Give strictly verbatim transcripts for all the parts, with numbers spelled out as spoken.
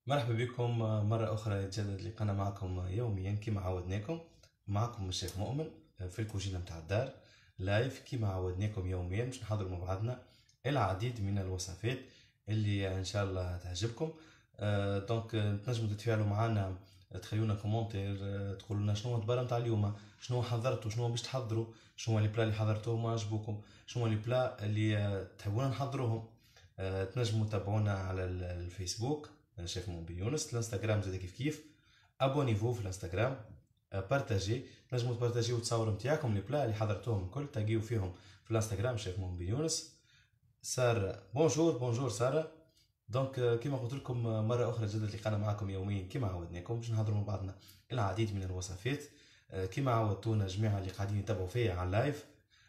مرحبا بكم مرة أخرى يتجدد لقانا معكم يوميا كما عودناكم. معكم الشيخ مؤمن في الكوجينة متاع الدار لايف كما عودناكم يوميا باش نحضروا مع بعضنا العديد من الوصفات اللي إن شاء الله تعجبكم. أه دونك تنجموا تتفاعلوا معنا، تخلونا كومنتير، تقولوا لنا شنو الدبارة متاع اليوم، شنو حضرتوا، شنو باش تحضروا، شنو لي بلا اللي حضرتوهم ما عجبوكم، شنو لي بلا اللي تحبونا نحضروهم. أه تنجموا تتابعونا على الفيسبوك شيف مون بيونس، الانستغرام زاد كيف كيف. ابونيفو في الانستغرام، بارتاجي، تنجموا تبارتاجيو التصاور نتاعكم لي بلا اللي حضرتوهم الكل تلقيو فيهم في الانستغرام شيف مون بيونس. سارة بونجور بونجور سارة. دونك كيما قلت لكم مره اخرى جدد لقانا معكم يوميا كيما عودناكم باش نهضروا مع بعضنا العديد من الوصفات. كيما عودتونا جميع اللي قاعدين يتابعوا فيا على اللايف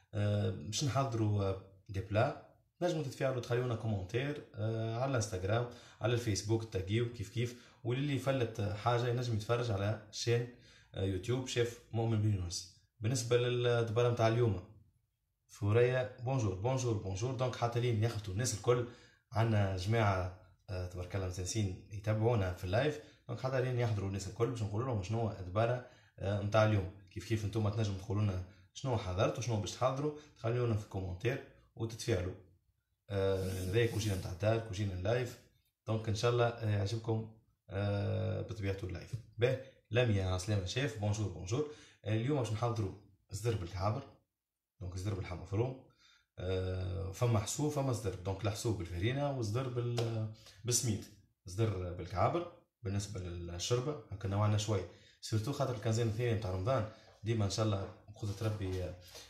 باش نحضروا دي بلا. نجموا تتفاعلوا تخليونا كومنتير على الانستغرام على الفيسبوك تلاقيو كيف كيف، واللي يفلت حاجه ينجم يتفرج على شين يوتيوب شيف مؤمن بن يونس. بالنسبه للدباره نتاع اليوم فوريا بونجور بونجور بونجور. دونك حتى لين ياخذوا الناس الكل عندنا جماعه تبارك الله متنسين يتابعونا في اللايف، دونك حتى لين يحضروا الناس الكل باش نقول لهم شنو الدباره نتاع اليوم. كيف كيف انتم تنجموا تقولوا لنا شنو حضرتوا شنو باش تحضروا، تخليونا في الكومنتير وتتفاعلوا. هذا آه كوجينه نتاع الدار كوجينه اللايف. دونك ان شاء الله يعجبكم آه بطبيعته اللايف. باهي لميا عسلامة شيف بونجور بونجور. اليوم باش نحضروا صدر بالكعبر. دونك صدر باللحم مفروم. آه فما حسوب فما صدر، دونك الحسوب بالفرينه وصدر بال بالسميد. صدر بالكعبر بالنسبه للشربه هكا نوعنا شوي سيرتو خاطر الكنزين الثاني نتاع رمضان ديما ان شاء الله بقدرة ربي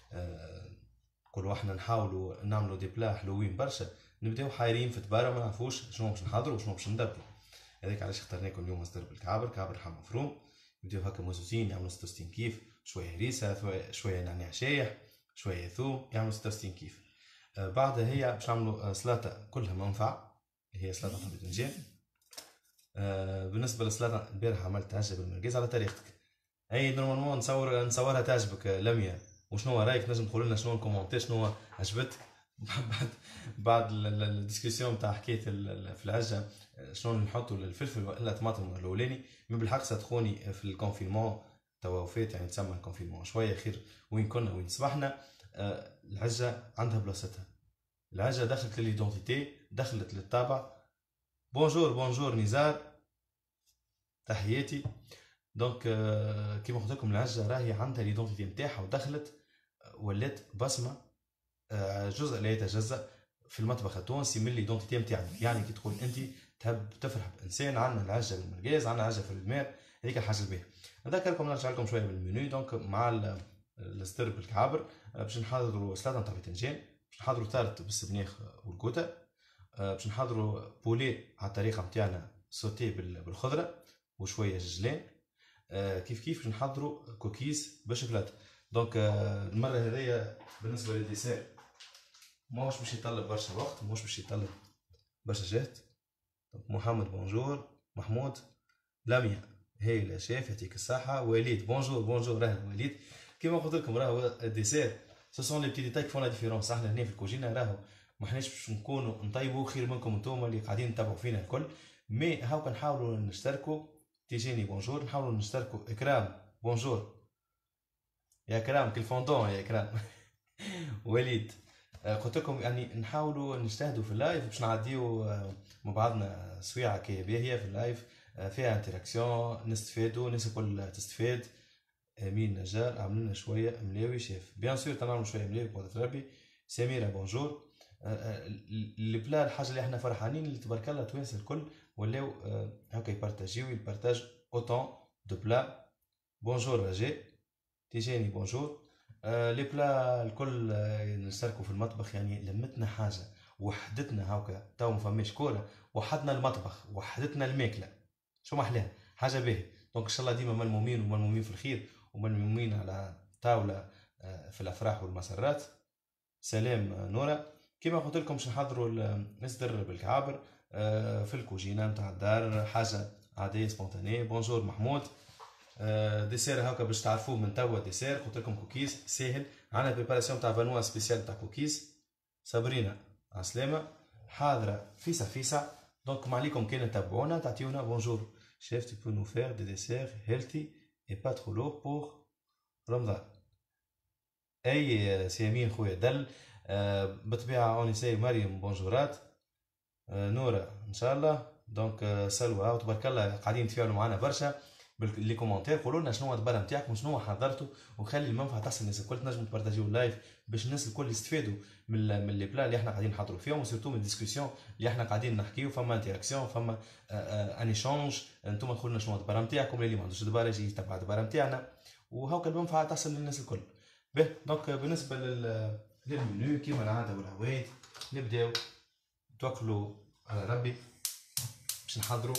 آه كل واحنا نحاولوا نعملوا دي بلا حلوين برشا، نبداو حايرين في تبارة ما نعرفوش شنو باش نحضروا وشنو باش ندبروا. هذاك علاش اخترناكم اليوم صدر بالكعبر كعبر لحم مفروم. نبداو هكا موزوزين يعملوا ستة وستين كيف، شويه هريسه شويه نعناع شايح شويه ثوم يعملوا ستة وستين كيف. آه بعدها هي باش نعملوا سلطه كلها منفع اللي هي سلطه الباذنجان. آه بالنسبه للسلطه البارح عملت عجه بالمرقاز على طريقتك. اي نورمالمون نصور نصورها تعجبك لميا، وشنو رايك نجم تقول لنا شنو الكومونتير شنو عجبتك بعد بعد الديسكسيون تاع حكايه في العجه شنو نحطوا الفلفل والا طماطم الاولاني. من بالحق صدقوني في الكونفينمون توا وفات يعني تسمى الكونفينمون شويه خير وين كنا وين صبحنا. العجه عندها بلاصتها، العجه دخلت لليدونتيتي دخلت للطابع. بونجور بونجور نزار تحياتي. دونك كيما قلت لكم العجه راهي عندها ليدونتيتي نتاعها ودخلت ولات بصمه جزء لا يتجزا في المطبخ التونسي من ليدونتيتي نتاعنا. يعني كي تقول انت تحب تفرح بانسان عندنا العجه بالمرقاز عندنا العجه في الدمار هذيك الحاجه الباهيه. نذكركم نرجع لكم شويه بالمنيو. دونك مع الصدر بالكعبر باش نحضروا سلطه نتاع باذنجان، باش نحضروا تارت بالسبناخ والكوتا، باش نحضروا بولي على الطريقه نتاعنا سوتي بالخضره وشويه ججلان. كيف كيف باش نحضروا كوكيز بالشوكولاته. دونك المره هذيا بالنسبه للديسير ماهوش باش يطلب برشا وقت ماهوش باش يطلب برشا جهد. محمد بونجور، محمود لميا هايله شيف يعطيك الصحه. وليد بونجور بونجور راهي وليد. كيما قلت لكم راهو الديسير سو سون لي بتي ديتاي كي فون لا ديفيرونس. احنا هنا في الكوجينه راهو ما حناش باش نكونوا نطيبوا خير منكم انتم اللي قاعدين تتابعوا فينا الكل، مي هاو نحاولوا نشتركوا. تيجيني بونجور نحاولوا نشتركوا. اكرام بونجور يا كرام كل فوندون يا كرام وليد قلت لكم يعني نحاولوا نجتهدوا في اللايف باش نعديو مع بعضنا سويعه كي باهيه في اللايف فيها انتراكسيون نستفادوا الناس الكل تستفاد. امين نجار عمل لنا شويه ملاوي شيف بيان سور تنعملوا شويه ملاوي بقدرة ربي. سميره بونجور. اللي بلا الحاجه اللي احنا فرحانين اللي تبارك الله توانس الكل ولاو هكا يبارتاجيو يبارتاج اوتون دو بلا. بونجور رجاء تيجاني بونجور. آه لي بلا الكل آه نشاركوا في المطبخ يعني لمتنا حاجه وحدتنا هاكا تو ما فماش كوره وحدنا المطبخ وحدتنا الماكله شو ما احلاها حاجه باهيه. دونك ان شاء الله ديما ملمومين وملمومين في الخير وملمومين على طاوله آه في الافراح والمسرات. سلام آه نورا. كما قلت لكم باش نحضروا الصدر بالكعابر آه في الكوجينه نتاع الدار حاجه عاديه سبونتانيه. بونجور محمود. ديسير هاكا باش تعرفوه من توا. ديسير قلت لكم كوكيز ساهل عندنا بريباراسيون تاع فانوا سبيسيال تاع كوكيز. صابرينا عسلامة حاضرة فيسا فيسا دونك ما عليكم كان تتابعونا تعطيونا بونجور شيف tu peux nous faire des desserts healthy et pas trop lourd pour رمضان. اي سي امين خويا دل. آه بالطبيعه اوني سي مريم بونجورات. آه نورا ان شاء الله. دونك آه سلوى وتبارك الله قاعدين تفاعلوا معنا برشا لي كومونتير. قولوا لنا شنو الدبره نتاعكم شنو حضرتوا وخلي المنفعه تحصل الناس الكل تنجموا تبارطاجيو اللايف باش الناس الكل يستفادوا من من لي بلا اللي احنا قاعدين نحضروا فيهم وسيرتو من الديسكسيون اللي احنا قاعدين نحكيو. فما انتراكسيون فما ان ايشونج. انتم تقولوا لنا شنو الدبره نتاعكم اللي ما عندوش دبره يجي يتبع الدبره نتاعنا وهاكا المنفعه تحصل للناس الكل. به دونك بالنسبه لل للمنيو كيما العاده والعوايد نبداو توكلوا على ربي باش نحضروا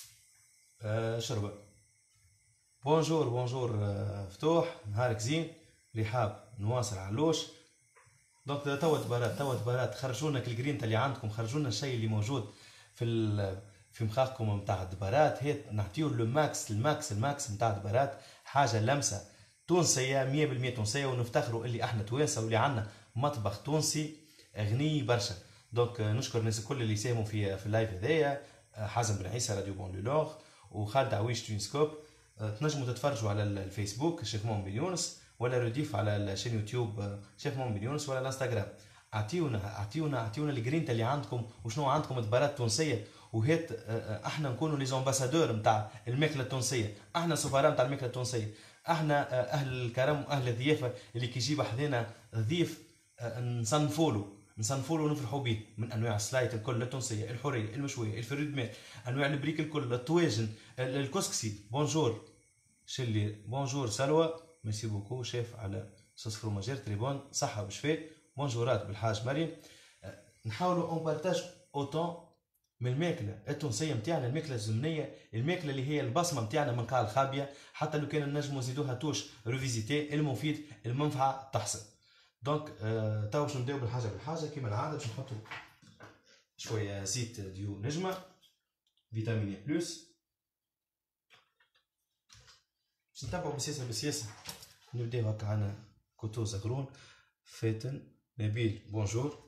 آه شربه. بونجور بونجور آه فتوح نهارك زين. رحاب نواصل علوش. دونك توا دبارات توا دبارات خرجوا لنا الجرينتا اللي عندكم خرجوا لنا الشيء اللي موجود في في مخاخكم نتاع الدبارات. هي نعطيو لو ماكس الماكس الماكس نتاع الدبارات حاجه لمسه تونسيه مية بالمية تونسيه ونفتخروا اللي احنا توانسه واللي عندنا مطبخ تونسي غني برشا. دونك نشكر الناس الكل اللي ساهموا في في اللايف هذايا. حازم بن عيسى راديو بون لولور وخالد عويش توينسكوب. تنجموا تتفرجوا على الفيسبوك شيف مؤمن بن يونس ولا رديف على الشين يوتيوب شيف مؤمن بن يونس ولا الانستغرام. اعطيونا اعطيونا اعطيونا الجرينتا اللي عندكم وشنو عندكم دبارات تونسيه وهيت احنا نكونوا لي زامباسادور نتاع الماكله التونسيه. احنا سفراء نتاع الماكله التونسيه. احنا اهل الكرم واهل الضيافه اللي كي يجيب حذانا ضيف نصنفولو نصنفولو ونفرحوا به من انواع السلايت الكل التونسيه الحوريه المشويه الفريد مات انواع البريك الكل الطواجن الكسكسي. بونجور شلي بونجور سلوى ميرسي بوكو شيف على صوص فروماجير تريبون صحه وشفاء. بونجورات بالحاج مريم. نحاولوا اون بارتاج اوتون من الماكله التونسيه نتاعنا الماكله الزمنيه الماكله اللي هي البصمه نتاعنا من قاع الخابيه حتى لو كان نجموا نزيدوها توش ريفيزيتي المفيد المنفعه تحصل. دونك آه تو باش نبداو بالحاجه بالحاجه كيما العاده باش نحطوا شويه زيت ديو نجمه فيتامين بلس باش نتبعوا بسياسه بسياسه. نبداو هكا عنا كوتو زغرون فاتن نبيل بونجور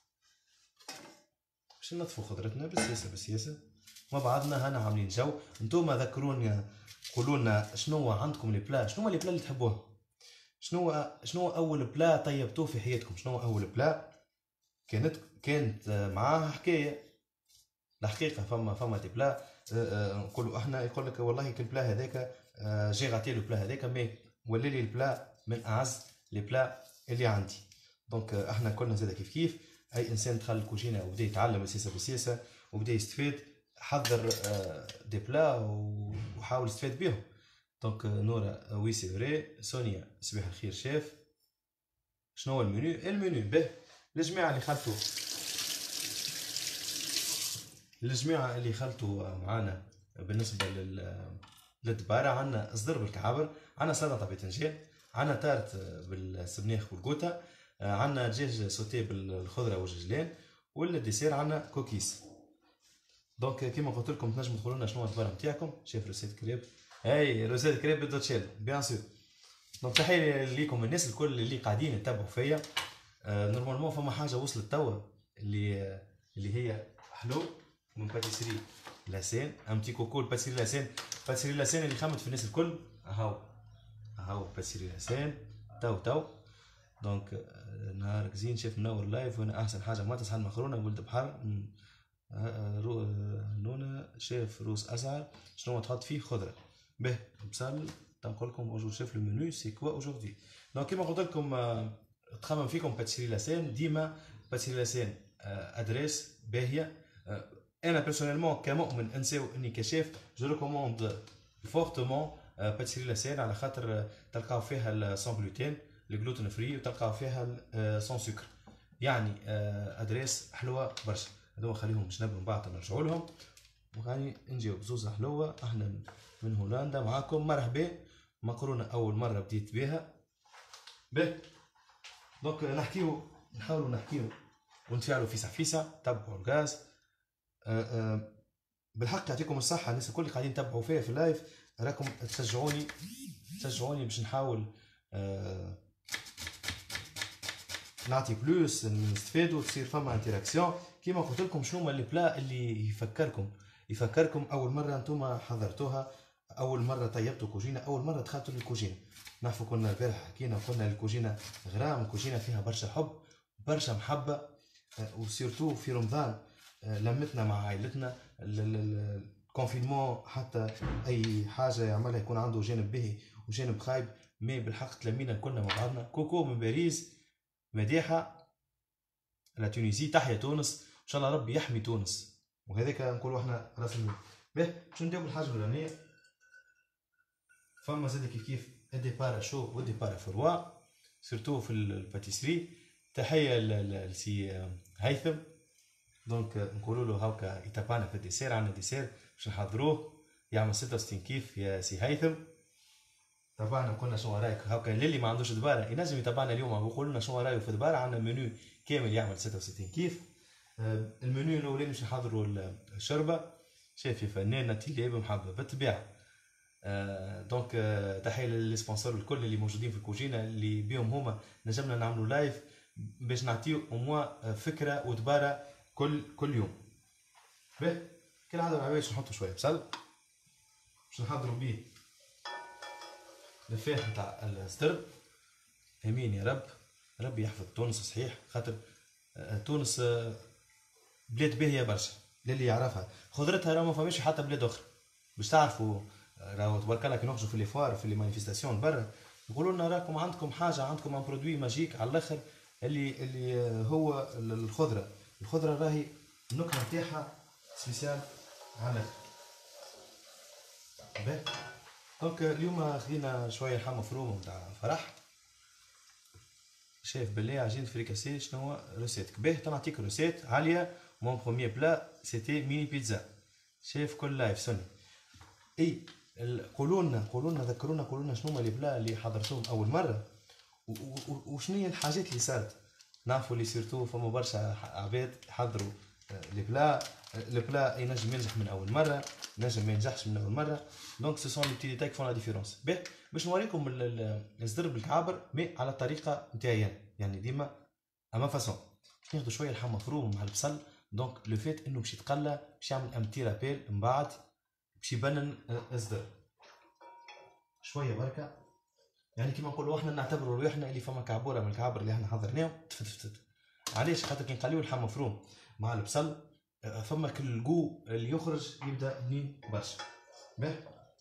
باش ننظفوا خضرتنا بسياسه بسياسه مع بعضنا. هنا عاملين جو. نتوما ذكروني قولوا لنا شنو عندكم لي بلا شنو لي بلا اللي تحبوها شنو شنو اول بلا طيبتوه في حياتكم شنو اول بلا كانت كانت معاها حكايه. الحقيقه فما فما دي بلا نقولوا احنا يقول لك والله كل بلا هذاك جي غاتي لو بلا هذاك مي ولا لي البلا من اعز لي بلا اللي عندي. دونك احنا كلنا زاد كيف كيف اي انسان دخل الكوجينه وبدا يتعلم سياسه بسياسه وبدا يستفاد حضر دي بلا وحاول يستفاد بهم. دونك نورا وي سي فري. سونيا صباح الخير شيف. شنو هو المنيو؟ المنيو به الجماعه اللي خلطوا الجماعه اللي خلطوا معانا بالنسبه لل للدباره. عندنا صدر بالكعابر عندنا سلطه باذنجان عندنا تارت بالسبناخ والقوطه عندنا دجاج سوتيه بالخضره والجلجلان والديسير عندنا كوكيس. دونك كيما قلت لكم تنجموا تقولوا لنا شنو الدباره نتاعكم. شيف روسيت كريب اي روسيت كريب بالدوتشيل بيان سور. دونك تحيه ليكم الناس الكل اللي قاعدين يتبعوا فيا. آه نورمالمون فما حاجه وصلت توا اللي اللي هي حلو من باتيسري لاسين ام تي كوكو باتيسري لاسين باتيسري لاسين اللي خمت في الناس الكل اهو اهو باتيسري لاسين تو تو. دونك نهارك زين شيف منور لايف وانا احسن حاجه ما تصحى المخرونه ولد بحر نونا شيف روس اسعر شنو تحط فيه خضره به بصل. تنقول لكم بونجور شيف لو منيو سي كوا اجوردي. دونك كيما قلت لكم تخمم فيكم باتيسري لاسين ديما باتيسري لاسين ادريس باهيه. انا بيرسونيلمون كمؤمن انساو اني كشيف جو ريكوموند فورتمون باتيسري لاسين على خاطر تلقاو فيها سون غلوتين الجلوتين فري وتلقاو فيها سون سكر يعني ادريس حلوه برشا. هذوما خليهم باش نبروا من بعد نرجعوا لهم وغاني نجيو بزوز حلوه. احنا من هولندا معاكم مرحبا. مقرونه اول مره بديت بها به. دونك نحكيو نحاولوا نحكيو ونتفاعلوا فيسع فيسع. تبعوا الغاز أه أه بالحق يعطيكم الصحه الناس الكل قاعدين تتبعوا فيا في اللايف. راكم تشجعوني تشجعوني باش نحاول أه نعطي بلوس نستفادوا تصير فما انتراكسيون. كيما قلت لكم شنو هما لي بلا اللي يفكركم يفكركم اول مره انتم حضرتوها، اول مره طيبتوا كوجينه، اول مره دخلتوا للكوجينه. نعرفوا كنا البارح حكينا وقلنا الكوجينه غرام، الكوجينه فيها برشا حب برشا محبه، وسيرتو في رمضان لمتنا مع عائلتنا. الكونفينمون حتى اي حاجه يعملها يكون عنده جانب باهي وجانب خايب، مي بالحق تلمينا كلنا مع بعضنا. كوكو من باريس، مديحه لا تونسي، تحيا تونس، ان شاء الله ربي يحمي تونس. وهذاك نقولوا احنا راس المال. باهي باش نبداو بالحاجه الاولانيه. فما زاد كيف كيف الديبار شو والديبار فروا، سيرتو في الباتيسري. تحيه لسي هيثم، دونك نقولوا له هاكا يتابعنا في الديسير. عندنا ديسير باش نحضروه يعمل ستة وستين كيف يا سي هيثم. تابعنا قلنا شنو رايك هاكا، للي ما عندوش دباره ينجم يتابعنا اليوم ويقول لنا شنو رايه في دباره. عندنا منيو كامل يعمل ستة وستين كيف. المنيو الاولاني باش نحضروا الشربه، شايف يا فنان نتيلي محبه بالطبيعه. دونك تحيه للسبونسور الكل اللي موجودين في الكوجينه، اللي بيهم هما نجمنا نعملوا لايف باش نعطيو اموا فكره ودباره كل كل يوم. باهي كالعاده العباد باش نحطوا شويه بصل باش نحضروا بيه الفاح نتاع السترب. امين يا رب، ربي يحفظ تونس صحيح، خاطر تونس بلاد باهيه برشا للي يعرفها، خضرتها راه ما فماش حتى بلاد اخرى. باش تعرفوا راهو تبارك الله كي نخرجوا في لي فوار في لي مانيفيستاسيون برا يقولوا لنا راكم عندكم حاجه، عندكم ان برودوي ماجيك على الاخر اللي اللي هو الخضره. الخضره راهي النكهه نتاعها سبيسيال على الاخر. باهي دونك اليوم خدينا شويه لحم مفروم نتاع فرح. شايف بالله عجينة فريكاسي شنو هو روسيتك؟ باهي تنعطيك روسيت عالية. مون بروميير بلا سيتي ميني بيتزا. شايف كل لايف سني. اي قولوا لنا قولوا لنا ذكرونا قولوا لنا شنو هما لي بلا اللي حضرتوهم اول مرة، وشنو هي الحاجات اللي صارت. نعرفوا اللي سيرتو فما برشا عباد يحضروا لي بلا، البلا ينجم ينجح من اول مرة، ينجم ما ينجحش من اول مرة. دونك سو سون لي بتي ديتاي فون لا ديفيرونس. باهي باش نوريكم الصدر بالكعابر مي على الطريقه نتاعي يعني ديما اما فاسون. باش ناخذ شويه لحم مفروم مع البصل، دونك لو فيت انه باش يتقلى باش يعمل ام تي رابيل من بعد باش يبنن الصدر شويه بركه. يعني كيما نقولوا احنا نعتبروا روحنا اللي فما كعبوره من الكعابر اللي احنا حضرناهم تفتفتت. علاش؟ خاطر كي نقليو اللحم مفروم مع البصل فما كل الجو اللي يخرج يبدا بنين برشا. باهي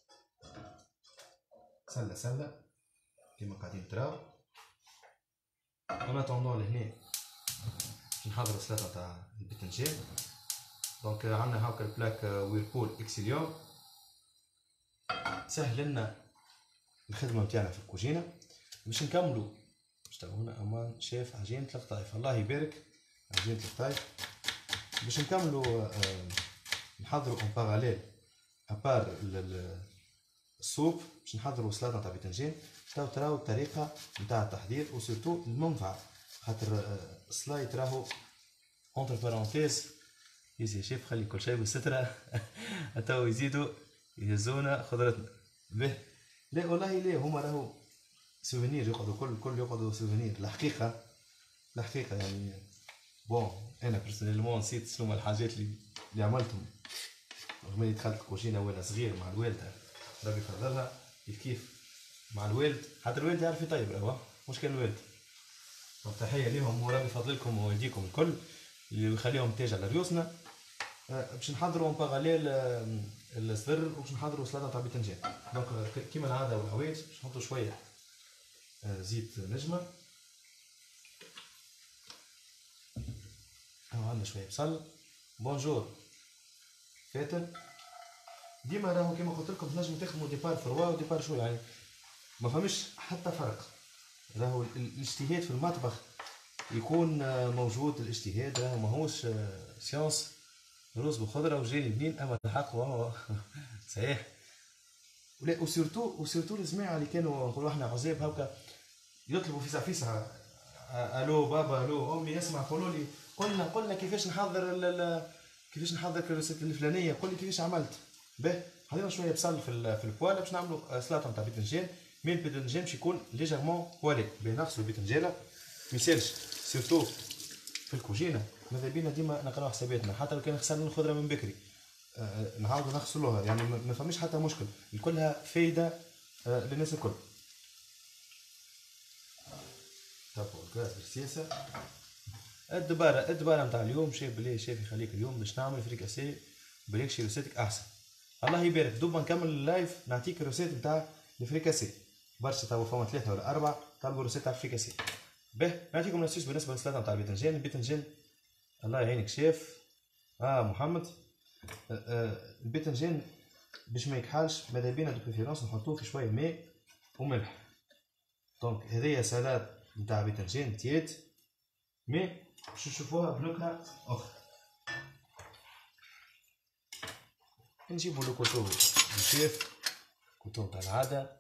سله سله كيما قاعدين تراو. اون اتوندون لهنا باش نحضروا السلطه تاع البتنجان. دونك عندنا هاكا البلاك ويربول اكسيليوم سهل لنا الخدمه نتاعنا في الكوجينه. باش نكملوا باش تاو هنا امان شاف عجينه القطايف الله يبارك عجينه القطايف. باش نكملوا نحضروا اون باراليل ابار السوب باش نحضروا سلطه تاع بتنجان. تاو تراو الطريقه نتاع التحضير وسيرتو المنفعه، خاطر السلايت راهو اونتر بارونتيز يزي شيف خلي كل شيء بالستره تو يزيدوا يهزونا خضرتنا. به لا والله لا هما راهو سوفينير يقعدوا كل كل يقعدوا سوفينير. الحقيقه الحقيقه يعني بون انا بيرسونيلمون نسيت شنو الحاجات اللي اللي عملتهم رغم اني دخلت الكوجينه وانا صغير مع الوالده ربي يفضلها كيف كيف مع الوالد، حتى الوالد يعرف يطيب راهو مش كان الوالد. تحيه ليهم وربي يفضلكم ووالديكم الكل اللي يخليهم تاج على ريوسنا. باش نحضروا اون باراليل الصدر وباش نحضروا سلطه تاع بتنجان. دونك كيما العاده والعوايد باش نحطوا شويه زيت نجمه. ها عندنا شويه بصل. بونجور فاتن. ديما راهو كيما قلت لكم تنجموا تخدموا ديبار فروا وديبار شو يعني ما فماش حتى فرق. راهو الاجتهاد في المطبخ يكون موجود. الاجتهاد راهو ماهوش سيونس رز بخضره وجاني بنين اما الحق وهو صحيح. ولا وسيرتو وسيرتو الجماعه اللي كانوا نقولوا احنا عزاب هاكا يطلبوا فيسع فيسع الو بابا الو امي اسمع قولوا لي قلنا قلنا كيفاش نحضر كيفاش نحضر الريسيت الفلانيه قول لي كيفاش عملت. باهي حطينا شويه بصل في في البواله باش نعملوا سلطه نتاع بتنجان. مي البتنجان باش يكون ليجيرمون بوالي باهي نغسلوا البتنجانه ما يسالش سيرتو في الكوجينه ماذا بينا ديما نقراو حساباتنا، حتى لو كان خسرنا الخضره من بكري أه نعاودو نغسلوها، يعني ما فماش حتى مشكل، كلها فايده أه للناس الكل. طفوا الغاز بالسياسه. الدباره الدباره نتاع اليوم شايف بلي شايف يخليك اليوم باش نعمل فريكاسي بريكشي روسيتك احسن. الله يبارك دوبا نكمل اللايف نعطيك الروسيت نتاع الفريكاسي برشا، توا فما ثلاثه ولا اربعه طلبوا روسيت تاع الفريكاسي. باهي نعطيكم نصيص بالنسبه للسلطه نتاع الباذنجان. الباذنجان الله يعينك شيف اه محمد. آه آه الباذنجان باش ما يكحالش ماذا بينا دو بريفيرونس نحطوه في شويه ماء وملح. دونك هذيا سلطه نتاع باذنجان تيات مي باش نشوفوها بنكهه اخرى. نجيبو لو كوتو الشيف كوتو نتاع العاده،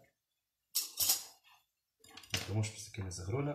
مش بالسكينه الزغرونه.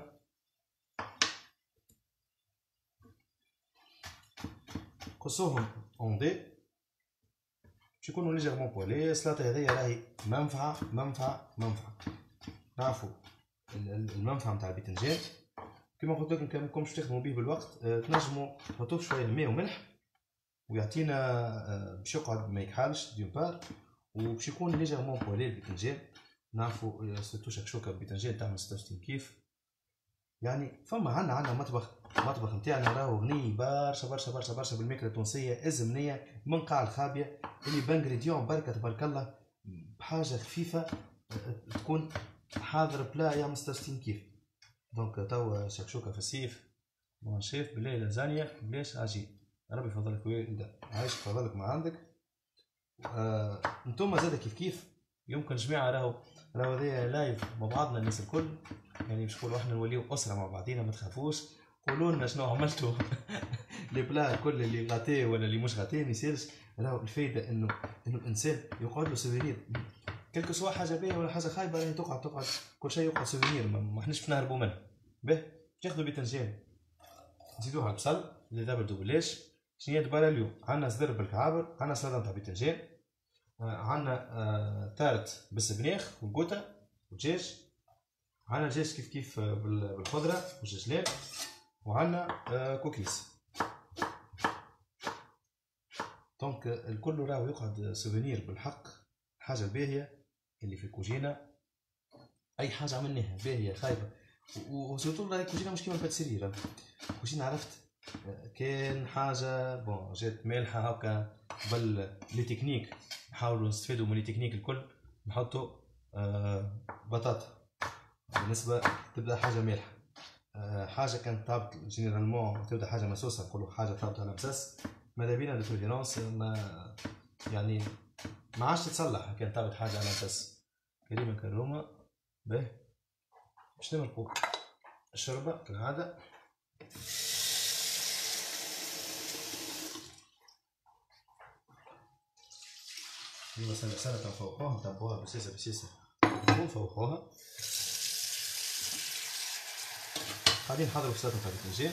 قصوهم اوندي باش يكونوا ليجيرمون بولي. السلطه هذيا راهي منفعه منفعه منفعه. نعرفوا المنفعه نتاع الباذنجان كيما قلت لكم، كان ماكمش تخدموا به بالوقت تنجموا تحطوه شويه ماء وملح ويعطينا باش يقعد ما يكحالش ديون بار، وباش يكون ليجيرمون بولي الباذنجان. نعرفوا سيرتو شكشوكه الباذنجان تعمل ستة وستين كيف، يعني فما عنا عنا مطبخ مطبخ نتاعنا راهو غني برشا برشا برشا برشا بالماكله التونسيه الزمنيه من قاع الخابيه اللي بانغريديون بركه تبارك الله بحاجه خفيفه تكون حاضر بلا يعمل ستة وستين كيف. دونك توا شكشوكه في الصيف مون شيف بلي لازانيا بلاش عجين. ربي يفضلك ويلد عايش فضلك ما عندك. آه، نتوما زاد كيف كيف يمكن جماعه راهو راهو هذايا لايف مع بعضنا الناس الكل، يعني باش نقولوا احنا نوليو اسره مع بعضينا ما تخافوش. قولوا لنا شنو عملتوا لي بلا الكل اللي غاتي ولا اللي مش غاتي ما يصيرش. راهو الفايده انه انه الانسان يقعد له سوفينير كلكو سوا حاجه باهيه ولا حاجه خايبه راهي تقعد تقعد كل شيء يقعد سوفينير ما احناش باش نهربوا منه. باهي تاخذوا باذنجان نزيدوها على البصل اللي دابا دوبلاش. شنو هي دبالة اليوم؟ عندنا صدر بالكعابر، عندنا سلطه نتاع باذنجان، عندنا آه تارت بالسبناخ والقوطه ودجاج، عندنا دجاج كيف كيف بالخضره والجزلان، وعندنا آه كوكيس. دونك الكل راهو يقعد سوفينير بالحق. الحاجه الباهيه اللي في الكوجينه اي حاجه عملناها باهيه خايبه، وسورتو الكوجينه مش كيما الباتسيري. الكوجينه عرفت كان حاجه بون جات مالحه هكا قبل لي تكنيك نحاولوا نستفيدوا من لي تكنيك الكل. نحطوا آه بطاطا بالنسبه تبدا حاجه مالحه. آه حاجه كانت طابت جينيرالمون تبدا حاجه مسوسه نقولوا حاجه طابت على مساس. ماذا بينا البريفيرونس ما يعني ما عادش تتصلح كان طابت حاجه على مساس. كريمه كرومه باهي باش نمرقوا الشوربه كالعاده. مثلا سنة نفوقوها نطبقوها بسيسة بسيسة ونفوقوها. قاعدين نحضروا في سلطة الباذنجان.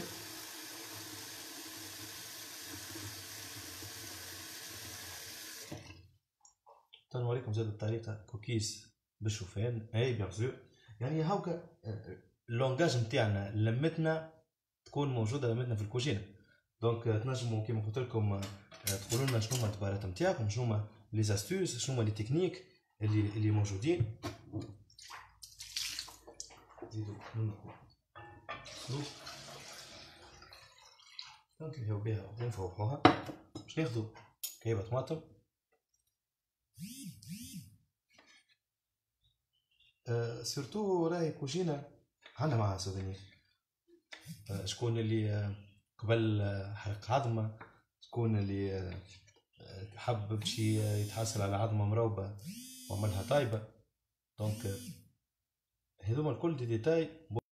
تنوريكم زاد الطريقة كوكيز بالشوفان اي بيان سور. يعني هاكا اللونجاج نتاعنا لمتنا تكون موجودة لمتنا في الكوجينة. دونك تنجموا كيما قلت لكم تقولوا لنا شنو هما التبارات نتاعكم، شنو هما لي زاستوس، شنو هما لي تكنيك اللي اللي موجودين. نزيدو نسلوق نطلعو بها ونفوحوها باش ناخدو كايبة طماطم. أه سورتو راهي كوجينة عندنا معها سوفينير. أه شكون اللي قبل حرق عظمة، شكون اللي حب باش يتحصل على عظمة مروبة وعملها طايبة. دونك هذوما الكل دي ديتاي.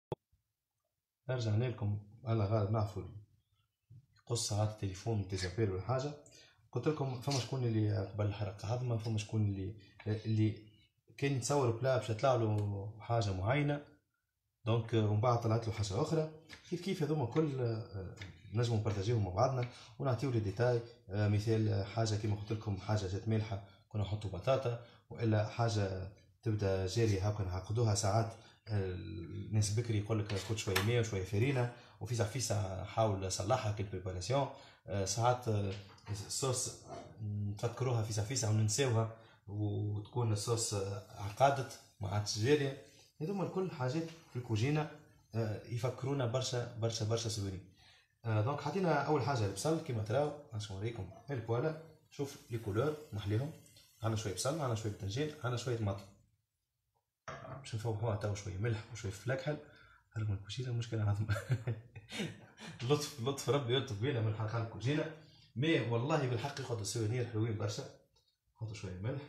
رجعنا لكم على غالب نعرفوا قص ساعات التليفون ديزابير ولا حاجة. قلت لكم فما شكون اللي قبل حرق عظمة، فما شكون اللي اللي كان يتصور بلا باش يطلع له حاجة معينة دونك ومن بعد طلعت له حاجة أخرى. كيف كيف هذوما كل نجموا نبارتاجيوهم مع بعضنا ونعطيو لي ديتاي. مثال حاجة كيما قلت لكم حاجة جات مالحة كنا نحطوا بطاطا، والا حاجة تبدا جارية هاكا نعقدوها ساعات. الناس بكري يقول لك خذ شوية ماء وشوية فرينة وفيسع فيسع حاول اصلحها كي البريباراسيون. ساعات الصوص نفكروها فيسع فيسع وننساوها وتكون الصوص عقادت ما عادش جاريه. هذوما الكل حاجات في الكوجينه يفكرونا برشا برشا برشا سويرين. دونك حطينا اول حاجه البصل كيما تراو. باش نوريكم البوالا. شوف لي كولور نحليهم. عندنا شويه بصل، عندنا شويه بتنجان، عندنا شويه مطر. باش نفوحوها تو شويه ملح وشويه فلفل. هلكم الكوجينه مشكله عظمى. لطف لطف ربي يلطف بينا من حلقه الكوجينه. مي والله بالحق ياخذ السوينير حلوين برشا. نحطوا شويه ملح،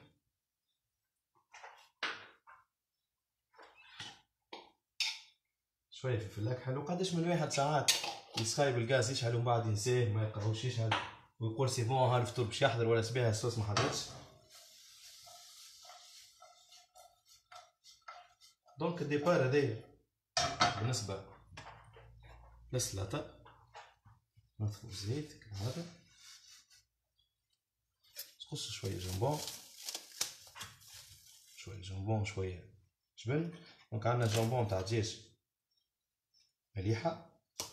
شويه فلفل اكحل. وقداش من واحد ساعات يسخايب الغاز يشعل ومن بعد ينساه ما يلقاهوش يشعل ويقول سي بون ها الفطور باش يحضر ولا سبيها الصوص ما حضرش. دونك الديبار هذايا بالنسبه للسلطه. نضفوا الزيت كهذا، نقص شويه جمبون، شويه جمبون شويه جبن. دونك عندنا جمبون تاع دجاج مليحه،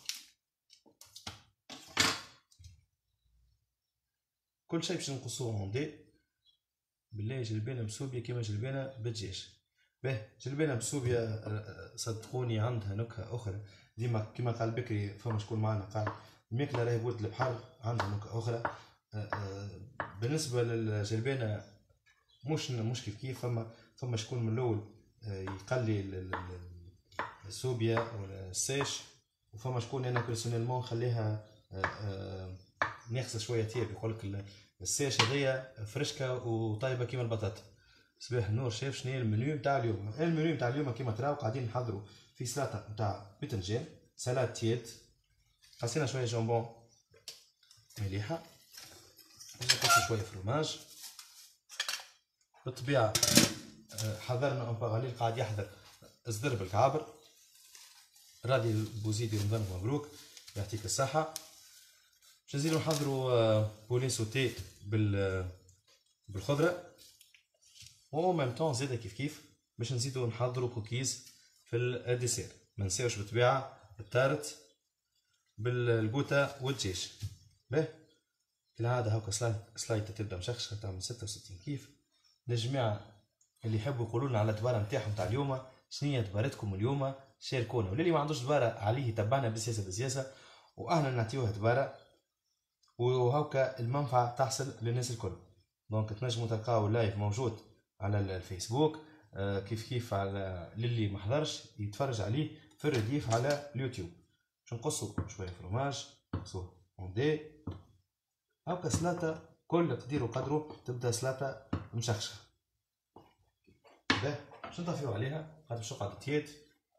كل شيء باش نقصوه عندي. بالله جلبانه مسوبيه كيما جلبانه بالدجاج. باه جلبانه مسوبيه صدقوني عندها نكهه اخرى. ديما كيما قال بكري فما شكون معنا قال الماكله راهي بولد البحر عندها نكهه اخرى. بالنسبه للجلبانه مش مش كيف كيف. فما فما شكون من الاول يقلي السوبيا ولا الساش، وفما شكون انا بيرسونيلمون نخليها ناقصه شويه تياب. يقولك الساش هذيا فرشكه وطيبه كيما البطاطا. صباح النور. شايف شنو هي المنيو نتاع اليوم؟ المنيو نتاع اليوم كيما تراو قاعدين نحضروا في سلطه نتاع بتنجان، سلطه تيات، قصينا شويه جامبون مليحه، نقص شويه فرماج. بالطبيعه حضرنا اون باراليل قاعد يحضر صدر بالكعابر. راضي بوزيدي رمضان مبروك يعطيك الصحه. باش نزيدو نحضروا بولي سوتي بال بالخضره، و ميم طون زاده كيف كيف باش نزيدو نحضروا كوكيز في الديسير. ما نساوش بالطبيعه التارت بالبوته والدجاج. باهي كالعاده هاكا سلايطه تبدا مشخشخه تعمل ستة وستين كيف. للجماعه اللي يحبوا يقولوا لنا على الدباره نتاعهم تاع اليوم، شنية دبارتكم اليوم شاركونا. واللي ما عندوش دباره عليه يتبعنا بسياسه بسياسه واهلا نعطيوه دباره، وهاكا المنفعه تحصل للناس الكل. دونك تنجموا تلقاو اللايف موجود على الفيسبوك كيف كيف على للي ما حضرش يتفرج عليه في الرديف على اليوتيوب. باش نقصوا شويه فرماج نقصوه اوندي. هاكا سلطه كل قدير وقدره تبدا سلطه مشخشخه. باه باش نطفيو عليها خاطر باش تقعد تيات.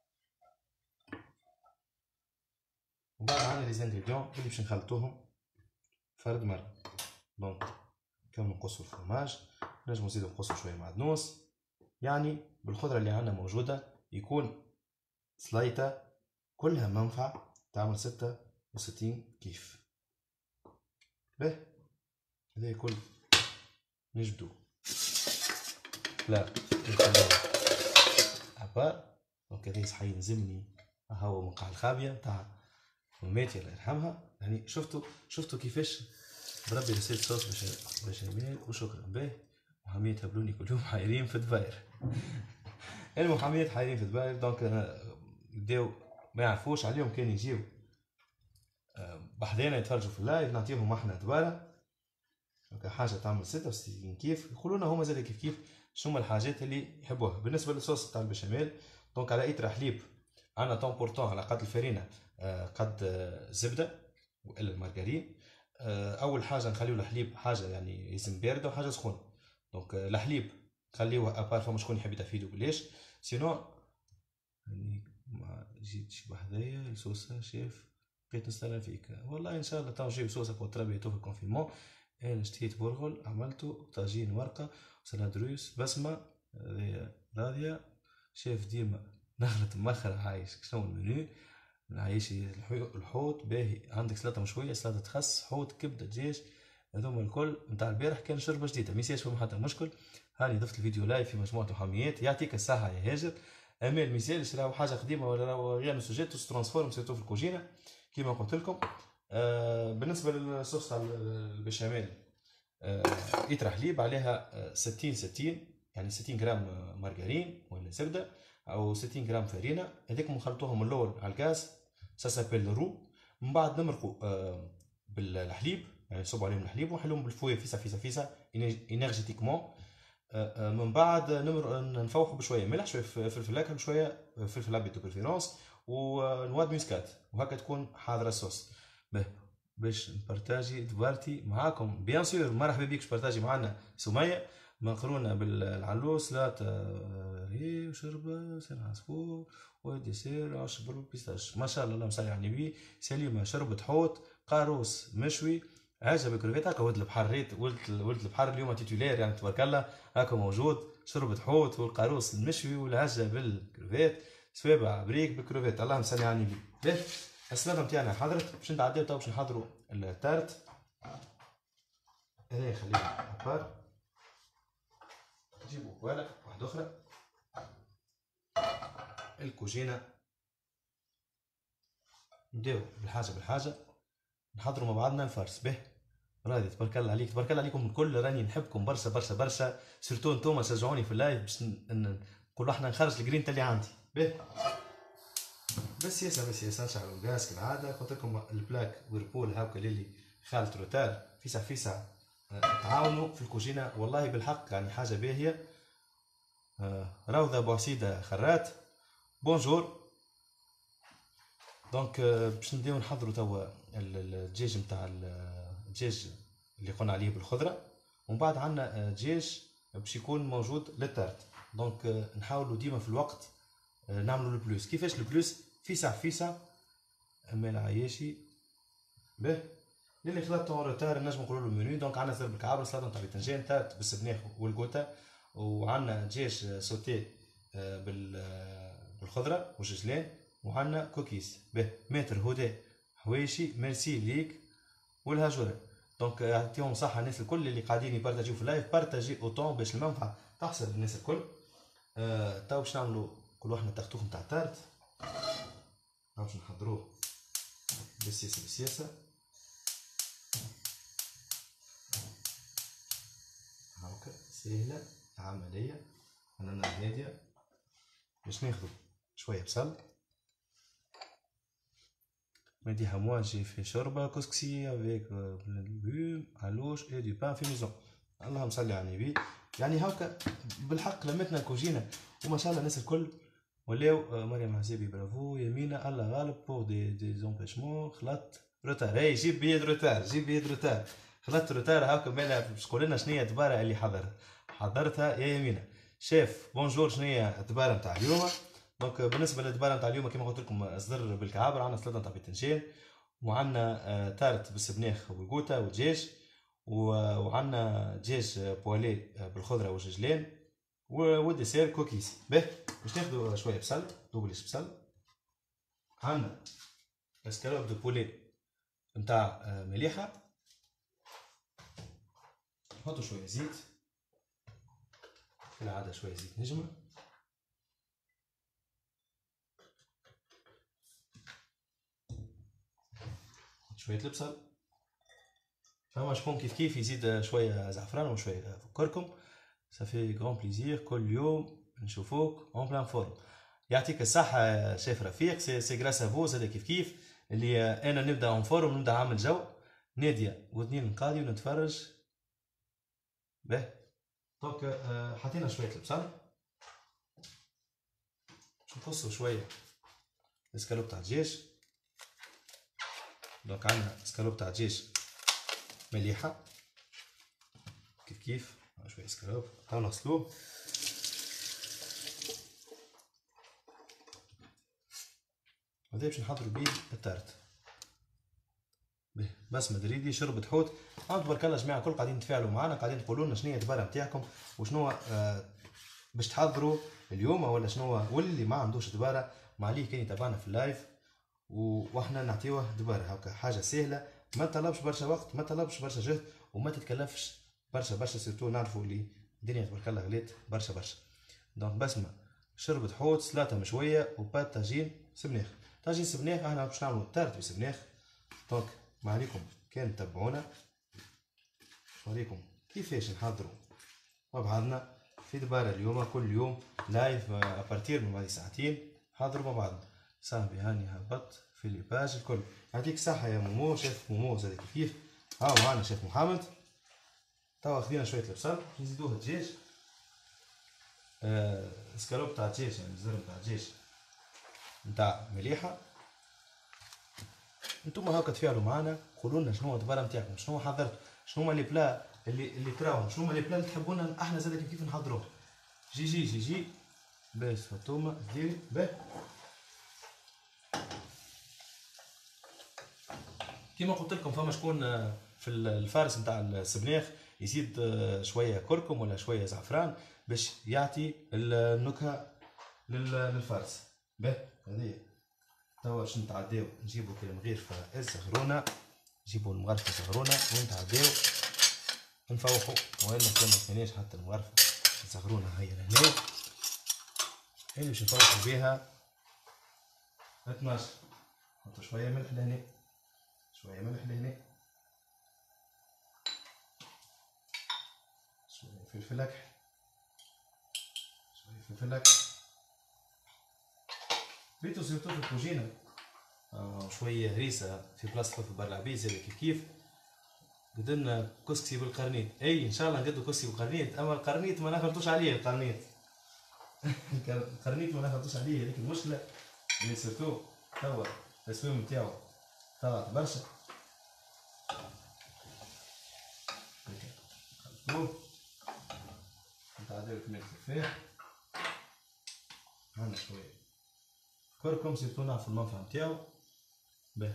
ومن بعد عندنا لي زانغريديون اللي باش نخلطوهم فرد مره. دونك كم نقصوا الفرماج، نجمو نزيدو نقصوا شويه معدنوس، يعني بالخضره اللي عندنا موجوده يكون سلايطه كلها منفع تعمل ستة وستين كيف. باه هذا كل نجبدو لا نخليو عبار. دونك هذا صحيح يلزمني هاو مقع الخابيه تاع مامتي الله يرحمها. يعني شفتوا شفتوا كيفاش بربي رسيت صوص بشاميل وشكرا. باهي محاميات هبلوني كل يوم حايرين في دباير. المحاميات حايرين في دباير. دونك بداو ما يعرفوش عليهم كان يجيو بحذانا يتفرجوا في اللايف نعطيهم احنا دبارة حاجه تعمل ستة وستين كيف. يقولوا لنا هما زاد كيف كيف شنو الحاجات اللي يحبوها. بالنسبه للصوص تاع البشاميل دونك على ايتر حليب عندنا طون بورتون على قد الفرينه قد الزبده والا المارغرين. اول حاجه نخليو الحليب حاجه يعني يلزم بارده وحاجه سخونه. دونك الحليب نخليوه ابار فما شكون يحب يتفيدو بلاش سينو يعني ما جيتش بحذايا الصوصه شاف بقيت نستنى فيك. والله ان شاء الله تو نجيب صوصك وتربيتو في الكونفينمون. انا اشتهيت برغل عملته طاجين ورقه وسلاد روس بسمه راضيه شاف ديما نغلط مخر عايش. شنو المنيو نعيش الحوت باهي. عندك سلطه مشويه سلطه خس حوت كبده دجاج هذوما الكل نتاع البارح كان شوربه جديده ما يسالش فيهم حتى مشكل. هاني ضفت الفيديو لايف في مجموعه محاميات. يعطيك الصحه يا هاجر. امال ميسالش راهو حاجه قديمه ولا راهو غير سوجيت ترانسفورم سيرتو في الكوجينه كيما قلت لكم. آه بالنسبه للصوص تاع البشاميل، آه لتر حليب عليها ستين ستين، يعني ستين غرام مارغرين ولا زبده، او ستين غرام فرينه، هذيك نخلطوهم الاول على الغاز، سا سابيل رو. من بعد نمرقوا آه بالحليب، يعني نصبوا عليهم الحليب ونحلوهم بالفويه فيسا فيسا فيسا انرجيتيكمون. من بعد نمر نفوحوا بشويه ملح، شويه فلفل اكحل، بشويه فلفل ابيض دو بريفيرونس، ونواد ميسكات، وهكا تكون حاضره الصوص. به باش نبارتاجي دبارتي معاكم بيان سور. مرحبا بيك، بارتاجي معنا سميه مقرونه بالعلوس، لا ري وشربه سن عصفور وديسير عشب بالبيستاش، ما شاء الله اللهم صل على النبي. سليمه شربة حوت، قاروس مشوي، عجب كروفيت هكا. ولد البحر ريت، ولد ولد البحر اليوم تيتولير يعني تبارك الله، هكا موجود. شربة حوت والقاروس المشوي والعجه بالكروفيت، سوابع بريك بالكروفيت، اللهم صل على النبي. باهي السلطه نتاعنا حضرت، باش نتعداو تو باش نحضروا التارت. هذا خليه ابار، نجيبو فوالا واحده اخرى الكوجينه، نبداو بالحاجه بالحاجه نحضروا مع بعضنا الفرس. به راضي تبارك الله عليك، تبارك الله عليكم الكل، راني نحبكم برشا برشا برشا، سيرتو انتوما شجعوني في اللايف باش نقولوا احنا نخرج الجرين اللي عندي. به بس ياسا بس ياسا نشعلوا الغاز كالعاده. قلت لكم البلاك ويربول هاكا للي خالت روتار فيسع فيسع تعاونوا في الكوجينه، والله بالحق يعني حاجه باهيه. روضه بوعسيده خرات بونجور. دونك باش نبداو نحضروا توا الدجاج نتاع الدجاج اللي قلنا عليه بالخضره، ومن بعد عندنا دجاج باش يكون موجود للتارت. دونك نحاولوا ديما في الوقت نعملوا البلوس. كيفاش البلوس؟ فيسع فيسع امال عياشي. به اللي خلطتو روتار نجم نقولوا له منيو. دونك عندنا زرب الكعاب، سلطه نتاع الباذنجان، تارت بالسبناخ والكوتا، وعندنا دجاج سوتيه بالخضره والجزلان، وعندنا كوكيز. به متر هدى حواشي، ميرسي ليك والهجوره. دونك يعطيهم صحه الناس الكل اللي قاعدين يبارتاجيو في اللايف، بارتاجي اوتون باش المنفعه تحصل للناس الكل. آه تو باش نعملوا كل واحد التختوخ نتاع التارت، باش نحضروه بالسياسه بالسياسه هاكا سهله عمليه. عندنا هاديه باش ناخذ شويه بصل، نديها مواجي في شوربه كسكسي افيك ليغوم علوش اي دو بان في ميزون، اللهم صل على النبي. يعني هاكا بالحق لمتنا الكوجينه وما شاء الله الناس الكل ولاو. مريم عزيبي برافو، يمينه الله غالب بور دي دي زومبيشمون. خلطت روتار، هاي جيب بيد روتار، جيب بيد روتار، خلطت روتار هاكا. مالا باش تقول لنا شنو هي الدباره اللي حضرت حضرتها يا يمينه. شاف بونجور شنو هي الدباره نتاع اليوم. دونك بالنسبه للدباره نتاع اليوم كما قلت لكم صدر بالكعابر، عندنا سلطه نتاع باذنجان، وعندنا تارت بالسبناخ والقوطه والدجاج، وعندنا دجاج بوالي بالخضره والجزلان، والديسير كوكيز. به باش ناخذوا شويه بصل، دوبلش بصل. عندنا اسكالوب دو بولي نتاع مليحه، نحطوا شويه زيت كالعاده، شويه زيت نجمه، شويه البصل. فما شكون كيف كيف يزيد شويه زعفران وشويه كركم. صافي غران بليزير، كل يوم نشوفوك اون بلان فورم. يعطيك الصحة شيف رفيق، سي سي غراس افو زاد كيف كيف اللي انا نبدا اون فورم، نبدا عامل جو. نادية واثنين نقاضي ونتفرج. به دونك حطينا شوية البصل، باش نقصو شوية الاسكالوب تاع الدجاج. دونك عندنا اسكالوب تاع الدجاج مليحة كيف كيف، شوية اسكالوب تو نغسلوه. هذا باش نحضروا بيه التارت. بس مدريدي شربة حوت. عم تبارك الله جماعة الكل قاعدين تفاعلوا معنا، قاعدين تقولوا لنا شنو هي الدبارة نتاعكم وشنو آه باش تحضروا اليوم ولا شنو. واللي ما عندوش دبارة ما عليه كان يتابعنا في اللايف واحنا نعطيوه دبارة هكا، حاجة سهلة ما تطلبش برشا وقت، ما تطلبش برشا جهد، وما تتكلفش برشا برشا. سيرتو نعرفوا اللي الدنيا تبارك الله غليت برشا برشا. دونك بسمة شربة حوت، سلاطة مشوية، وبات طاجين سبناخ. طاجين سبناخ احنا باش نعملو تارت بسبناخ. دونك ما عليكم كان تتبعونا نوريكم كيفاش نحضروا مع بعضنا في دبارة اليوم. كل يوم لايف ابارتير من بعد ساعتين حاضروا مع بعضنا. صاحبي هاني هبط في لي باج الكل. يعطيك الصحة يا مومو. شيف مومو زاد كيف هاو معنا شيف محمد. توا خذينا شوية البصل نزيدوه الدجاج. آه سكالوب تاع الدجاج يعني الزر تاع الدجاج نتاع مليحة. انتوما هاكا تفاعلوا معنا قولوا لنا شنو الدبارة نتاعكم، شنو حضرتوا، شنو هما لي بلا اللي اللي تراوهم، شنو هما لي بلا اللي تحبونا احنا زاد كيف نحضروه. جي جي جي جي باش فاتوما ديري باه. كيما قلت لكم فما شكون في الفارس نتاع السبناخ يزيد شويه كركم ولا شويه زعفران باش يعطي النكهه للفارس. باه هذه توا باش نتعداو نجيبو المغرفه الزغرونه، نجيبو المغرفه الزغرونه ونتعداو نفوحو. وإلا كان مكاناش حتى المغرفه الزغرونه هي لهنا اللي باش نفوحو بيها اثناش. نحطو شويه ملح لهنا، شويه ملح لهنا، شويه فلفل اكحل، شويه فلفل اكحل بيتو سيرتو في الكوجينه. آه شويه هريسه في بلاصه فلفل برلعبيز هذا كيف كيف. قدرنا كسكسي بالقرنيط. اي ان شاء الله نقدو كسكسي بالقرنيط. اما القرنيط ما نخلطوش عليه. القرنيط القرنيط ما نخلطوش عليه. هذيك المشكله اللي سيرتو توا التسويم نتاعو طلعت برشا. نخلطوه نتعداو كمية التفاح. عندنا شويه كركم سيرتو نعرفو المنفعه نتاعو. باه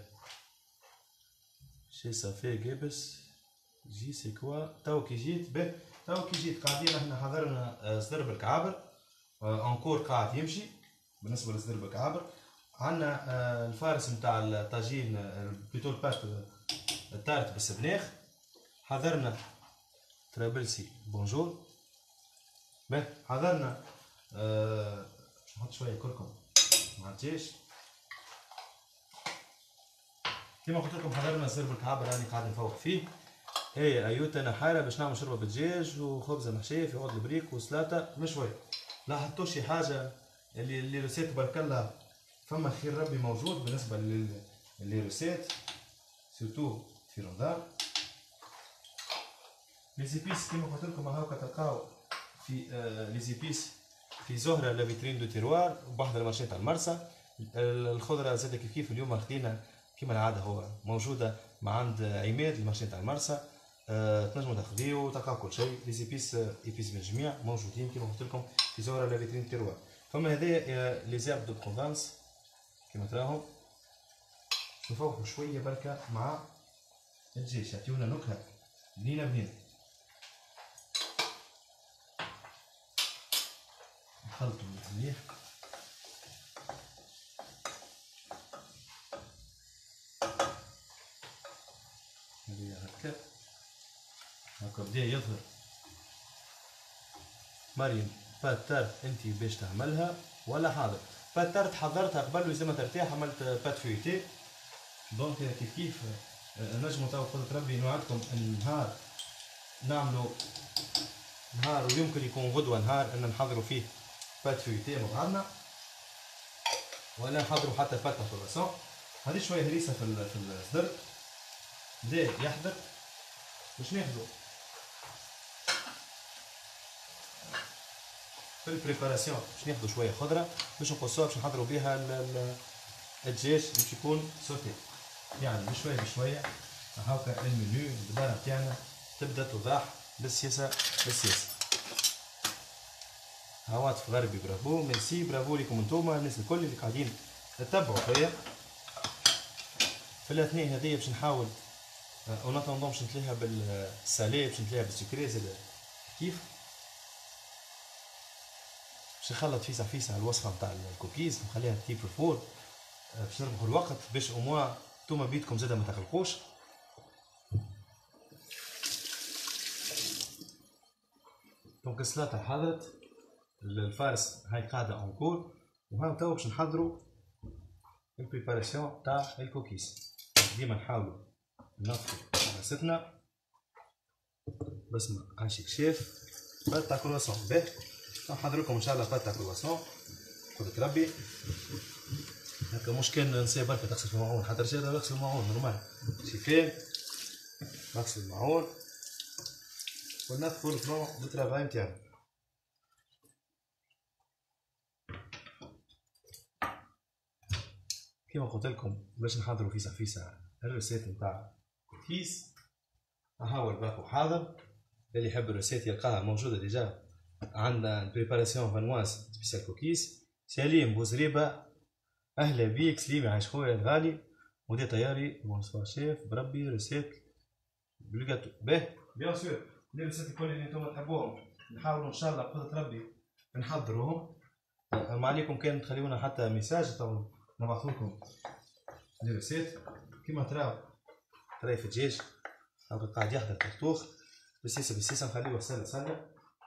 شي صافي جابس جي سي كوا. تو كي جيت باه تو كي جيت قاعدين احنا حضرنا صدر بالكعابر انكور قاعد يمشي. بالنسبه لصدر بالكعابر عندنا الفارس نتاع الطاجين بلوتو البات التارت بالسبناخ. حضرنا طرابلسي بونجور. باه حضرنا أه نحط شويه كركم مع الدجاج. كيما قلت لكم حضرنا صدر بالكعابر راني قاعد نفوق فيه. هي ايوتا انا حاره باش نعمل شوربه بالدجاج وخبزه محشيه في عود البريك وسلاطه مشويه. لاحظتوا شي حاجه اللي اللي روسيت تبارك الله فما خير ربي موجود بالنسبه للي روسيت سورتو في رمضان. لي زيبيس كيما قلت لكم هاكا تلقاو في آه لي زيبيس في زهره لا فيترين دو تيروار بحضر المارشي تاع المرسى. الخضره زاد كيف كيف اليوم خدينا كيما العاده هو موجوده مع عند عماد المارشي تاع المرسى. أه تنجموا تاخذيو تلقاو كل شيء. لي زيبيس ايبيس بالجميع موجودين كيما قلت لكم في زهره لا فيترين تيروار. فما هذايا لي زيرب دو بروفانس كيما تراهم نفوحوا شويه بركه مع الدجاج يعطيونا نكهه بنينه بنينه. نخلطوا مليح. هذه هكا هكا بدا يظهر. مريم بات تارت انت باش تعملها ولا حاضر؟ بات تارت حضرتها قبل ولازمها ترتاح. عملت بات فيوتي دونك كيف كيف نجمو تو قدرة ربي نوعدكم النهار نعملو نهار ويمكن يكون غدوة نهار ان نحضروا فيه بات فيوتي مع بعضنا ولا نحضروا حتى بات كرواسون. هذه شوية هريسة في في الصدر بدا يحضر باش ناخذو في البريباراسيون باش ناخذو شويه خضره باش نقصوها باش نحضروا بها الدجاج باش يكون سوتي. يعني بشويه بشويه هاكا المنيو الدباره بتاعنا تبدا توضح بالسياسه بالسياسه. هواتف غربي برافو ميرسي برافو لكم انتوما الناس الكل اللي قاعدين تتبعوا فيا. في الاثنين هذيا باش نحاول اون اتوندون باش نتليها بالسالي باش نتليها بالسكري زاد كيف باش نخلط فيسع فيسع الوصفه نتاع الكوكيز نخليها تيب فور باش نربحوا الوقت باش او موا نتوما بيدكم زاده ما تغلقوش. دونك السلاطه حضرت الفارس هاي قاعده اونكور، وهاو تو باش نحضروا البريباراسيون تاع الكوكيز. ديما نحاولوا ننظفوا مقاستنا بس ما عاشك شاف بات تاع كرواسون. باهي نحضر لكم ان شاء الله بات تاع كرواسون قدرة ربي. هكا مش كان نسيب بركة تغسل في المعون، حتى رشيدة نغسل المعون نورمال شيفين، نغسل المعون وننظفوا الفرون بالترافاي نتاعنا. كيما قلت لكم باش نحضروا فيسا فيسا الريسيت نتاع الكيس. هاو الباكو حاضر، اللي يحب الريسيت يلقاها موجودة ديجا عندنا البريباراسيون فانواز سبيسيال كوكيز. سليم بوزريبة اهلا بيك سليم عايش خويا الغالي. ودي طياري بونسوار شيف بربي ريسيت بالجاتو. باهي بيان سور لي ريسيت الكل اللي انتم تحبوهم نحاولوا ان شاء الله بقدرة ربي نحضروهم. ما عليكم كان تخليونا حتى ميساج تو نبعث لكم لي ريسيت. كيما تراو تراي في الدجاج هاكا قاعد يحضر طرطوخ بسيسه بسيسه نخليوه سنه سنه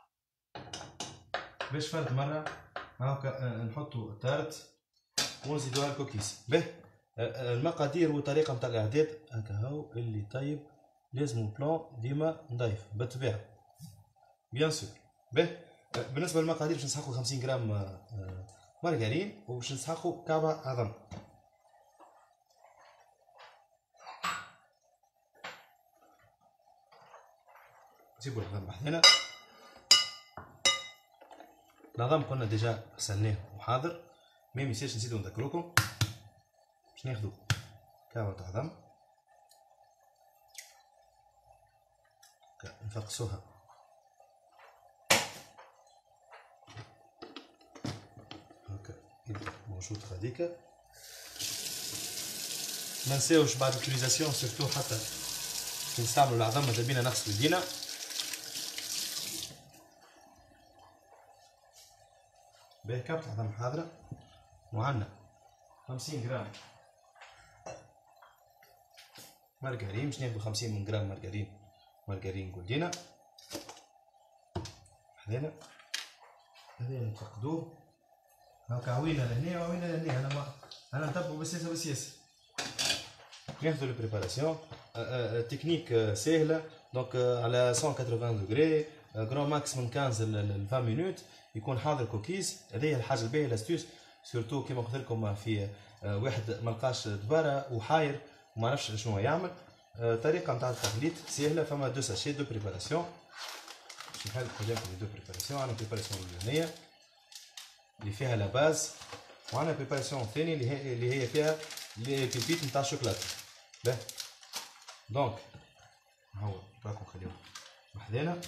باش فرد مره هاكا نحطوا التارت ونزيدوها الكوكيز. به المقادير والطريقه نتاع الاعداد هكا هاو اللي طيب لازم بلان ديما نضيف بالطبيعه بيان سور. به بالنسبه للمقادير باش نسحقوا خمسين غرام مارغرين وباش نسحقوا كعبه عظم. نجيبو العظم بحذنا. العظم كنا ديجا غسلناه وحاضر، ما يمساش نزيدو نذكروكم باش ناخدو كعبة عظم نفقسوها هكا يبدا موجود غاديكا. ما نساوش بعد التوريزاسيون سيرتو حتى كي نستعملو العظم ماذا بينا نغسلو يدينا. باهي كابت العظم حاضرة وعندنا خمسين غرام مارغرين باش ناخدو خمسين من غرام مارغرين مارغرين قلدينا حذينا. هذا نفقدوه هاكا عوينا لهنا وعوينا لهنا. انا ما انا نتبعو بسياسة بسياسة. ناخدو البريباراسيون التكنيك ساهلة دونك على مية وثمانين دوغري غران ماكس من خمسطاش ل عشرين مينوت يكون حاضر كوكيز. هذه الحاجه الباهيه لاستيوس سورتو كيما قلت لكم في واحد ملقاش دباره وحاير وما عرفش شنو يعمل. طريقه نتاع التخليط سهله، فما دو ساشي دو بريباراسيون. باش نحل قدامكم دو بريباراسيون. عندنا بريباراسيون الاولانيه اللي فيها لا باز، وعندنا بريباراسيون الثانيه اللي هي اللي هي فيها لي بيبيت نتاع الشوكولاته. باهي دونك هو راكم خليوه وحدنا.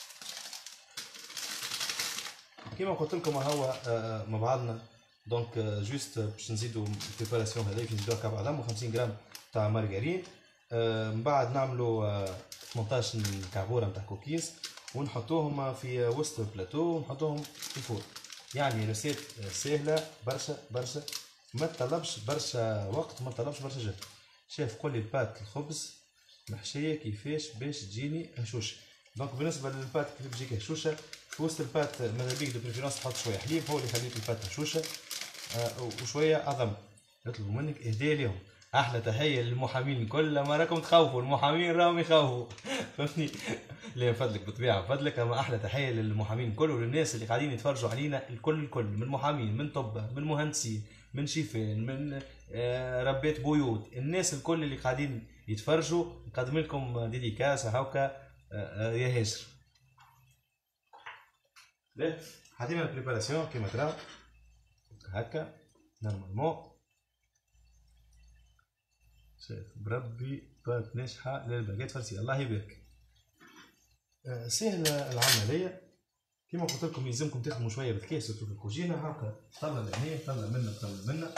كيما قلت لكم هو مع بعضنا دونك جوست باش نزيدو البريباراسيون هذيك نزيدوها كعب عظم وخمسين غرام تاع مارغرين. من بعد نعملو ثمنطاش كعبوره نتاع كوكيز ونحطوهم في وسط البلاتو ونحطوهم في الفور. يعني ريسيت سهله برشا برشا، ما تطلبش برشا وقت، ما تطلبش برشا جهد. شاف قول لي البات الخبز محشيه كيفاش باش تجيني هشوشه. دونك بالنسبه للبات كيف تجيك هشوشه في وسط البات ماذا بيك دو بريفيرونس تحط شويه حليب هو اللي يخليك البات هشوشه آه وشويه عظم. يطلبوا منك اهداء لهم. احلى تحيه للمحامين الكل، ما راكم تخوفوا المحامين راهم يخوفوا فهمتني. لا فضلك بالطبيعه فضلك، اما احلى تحيه للمحامين الكل وللناس اللي قاعدين يتفرجوا علينا الكل الكل، من محامين من طب من مهندسين من شيفان من آه ربات بيوت، الناس الكل اللي قاعدين يتفرجوا نقدم لكم ديديكاس هاكا آه يا هاجر. لا حدينا البريباراسيون كيما ترى هكا نورمالمون. شايف بربي بات ناجحه للباقيات فرسيه الله يبارك. أه سهله العمليه كيما قلت لكم، يلزمكم تخدموا شويه بالكاس في الكوجينه هكا. طلع لهنا طلع منا طلع منا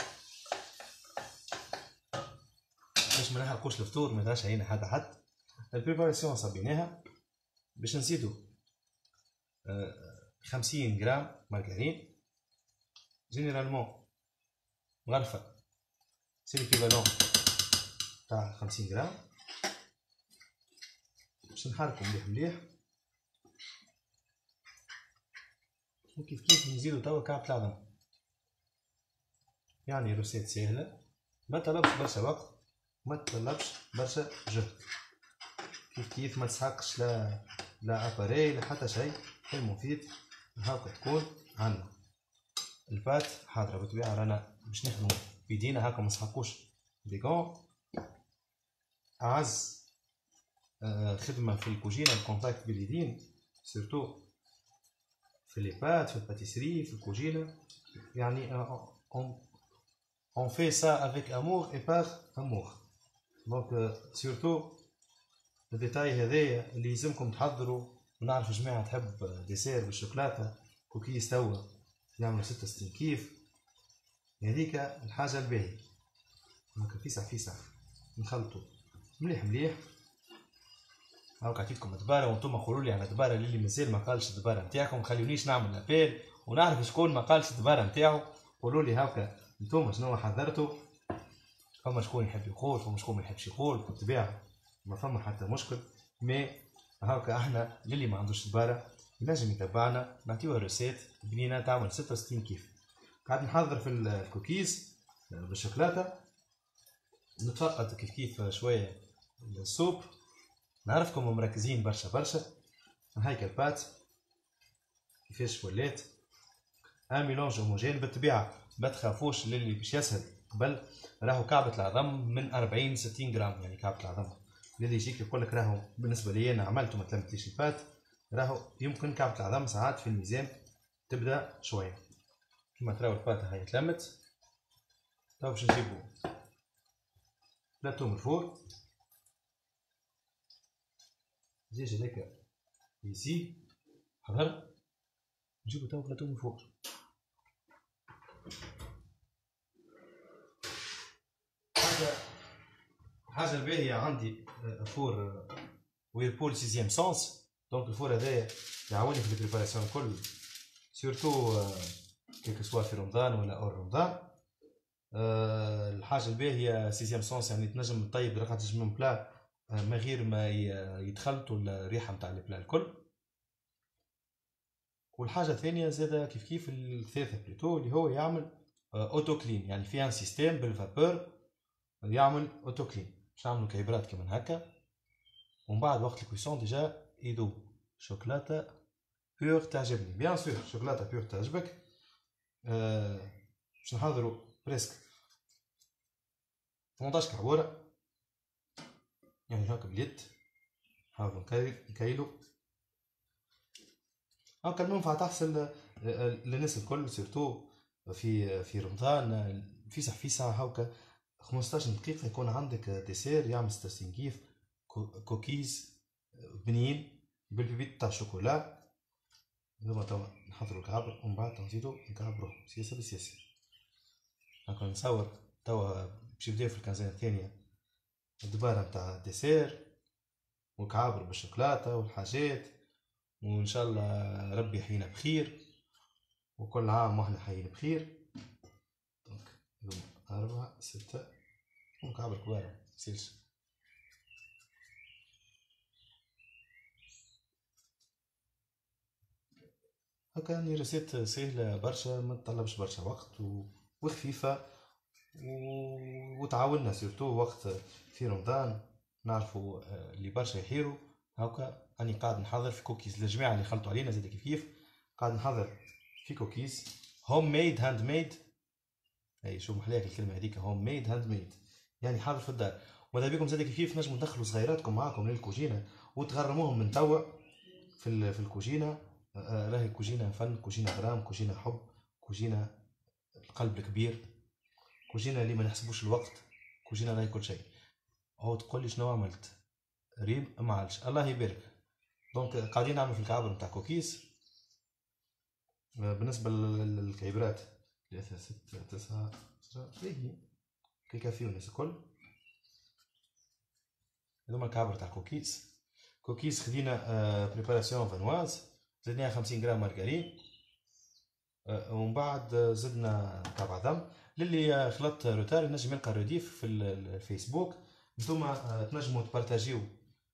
باش ما نحرقوش الفطور ما يدهاش علينا حتى حد. البريباراسيون صبيناها باش نزيدو أه خمسين غرام مارغرين جينيرالمون غرفه سي ليكيفالون تاع خمسين غرام. باش نحركو مليح مليح وكيف كيف نزيدو توا كعبة العظم. يعني روسيت سهلة ما طلبش برشا وقت ما تطلبش برشا جهد. كيف كيف ما تسحقش لا لا اباري لا حتى شيء. المفيد هاكا تكون عندنا البات حاضرة. بالطبيعة رانا باش نخدمو بيدينا هاكا منسحقوش ديكون. أعز خدمة في الكوجينة الكونتاكت باليدين سورتو في لي بات في الباتيسري في الكوجينة. يعني on fait ça avec amour et par amour. donc surtout الديتاي هذايا اللي يلزمكم تحضروا. نعرف جماعة تحب ديسير بالشوكولاتة كوكيز توا يعملوا ستة وستين كيف. هذيك الحاجة الباهية هاكا فيسع فيسع نخلطوا مليح مليح. هاكا عطيتكم دبارة وانتم قولوا لي على دبارة اللي مازال ما قالش الدبارة نتاعكم. خليونيش نعمل ابيل ونعرف شكون ما قالش الدبارة نتاعو. قولوا لي هاكا انتم شنو حضرتوا. فما شكون يحب يقول فما شكون ما يحبش يقول بالطبيعة ما فما حتى مشكل. مي هاكا احنا للي ما عندوش دبارة ينجم يتبعنا نعطيوه روسيت بنينة تعمل ستة وستين كيف. قاعد نحضر في الكوكيز بالشوكولاتة. نتفقد كيف كيف شوية السوب. نعرفكم مركزين برشا برشا. هايك البات كيفاش ولات ان ميلونج هوموجين. بالطبيعة ما تخافوش للي باش يسهل قبل راهو كعبة العظم من أربعين ستين جرام. يعني كعبة العظم للي يجيك يقول لك راهو بالنسبة لي أنا عملت وما تلمتليش البات راهو يمكن كعبة العظم ساعات في الميزان تبدا شوية. كما تراو البات هاي تلمت. تو باش نجيبو بلاتو من الفور. الدجاج هذاك يزي حضر نجيبو تو بلاتو من الفور. حاجة حاجة الباهية عندي فور ويربول سيزيام سونس. دونك الفور هذايا يعاوني في البريباراسيون الكل سورتو كيك سوا في رمضان ولا اور رمضان. أه الحاجة الباهية سيزيام سونس يعني تنجم تطيب رقعة من بلا من غير ما يتخلطوا الريحة متاع البلا الكل. والحاجة الثانية زادا كيف كيف الثالثة بلوتو اللي هو يعمل اوتو كلين. يعني فيها ان سيستيم بالفابور يعمل اوتو كلين. باش نعملو كيبرات كيما هكا ومن بعد وقت الكويسون ديجا يذوب. شوكولاتة بيور تعجبني بيان سور شوكولاتة بيور تعجبك. أه باش نحضرو بريسك ثمنطاش كعبورة. يعني هاكا باليد نحاولو نكايلو هاكا المنفعة تحصل للناس الكل سورتو في في رمضان. فيسع فيسع هاكا خمسطاش دقيقة يكون عندك ديسير يعمل ستة وستين كيف كوكيز بنين بالبيبيت تاع الشوكولا. هذوما توا نحضرو الكعبر ومن بعد نزيدو نكعبرو سياسة بسياسة. هاكا نصور توا باش يبداو في الكنزانة الثانية الدبارة نتاع الديسير والكعابر بالشوكولاتة والحاجات. وإن شاء الله ربي يحيينا بخير وكل عام واحنا حيين بخير. دونك أربعة ستة وكعبر كبار ميصيرش. هاكا يعني ريسيت سهلة برشا ما تطلبش برشا وقت و... وخفيفة و... وتعاوننا سورتو وقت في رمضان. نعرفوا اللي برشا يحيروا هاكا أني قاعد نحضر في كوكيز للجماعة اللي خلطوا علينا زاد كيف كيف. قاعد نحضر في كوكيز هوم ميد هاند ميد. اي شو محلاك الكلمة هذيك هوم ميد هاند ميد. يعني حاضر في الدار. وماذا بيكم زاد كيف كيف نجموا ندخلوا صغيراتكم معاكم للكوجينة وتغرموهم من توا في في الكوجينة. راهي كوجينة فن كوجينة غرام كوجينة حب كوجينة القلب الكبير كوجينة اللي ما نحسبوش الوقت كوجينة راهي كل شيء. هو تقول لي شنو عملت ريم ما عملش الله يبارك. دونك قاعدين نعملوا في الكعبر نتاع كوكيز. بالنسبة للكعبرات ثلاثة ستة تسعة عشرة كي كافيو الناس الكل. هذوما الكعبر تاع كوكيز. كوكيز خدينا بريباراسيون فانواز زدناها خمسين جرام مارغرين ومن بعد زدنا كعب عظم. للي خلط روتار ينجم يلقى الرديف في الفيسبوك. نتوما تنجموا تبارتاجيو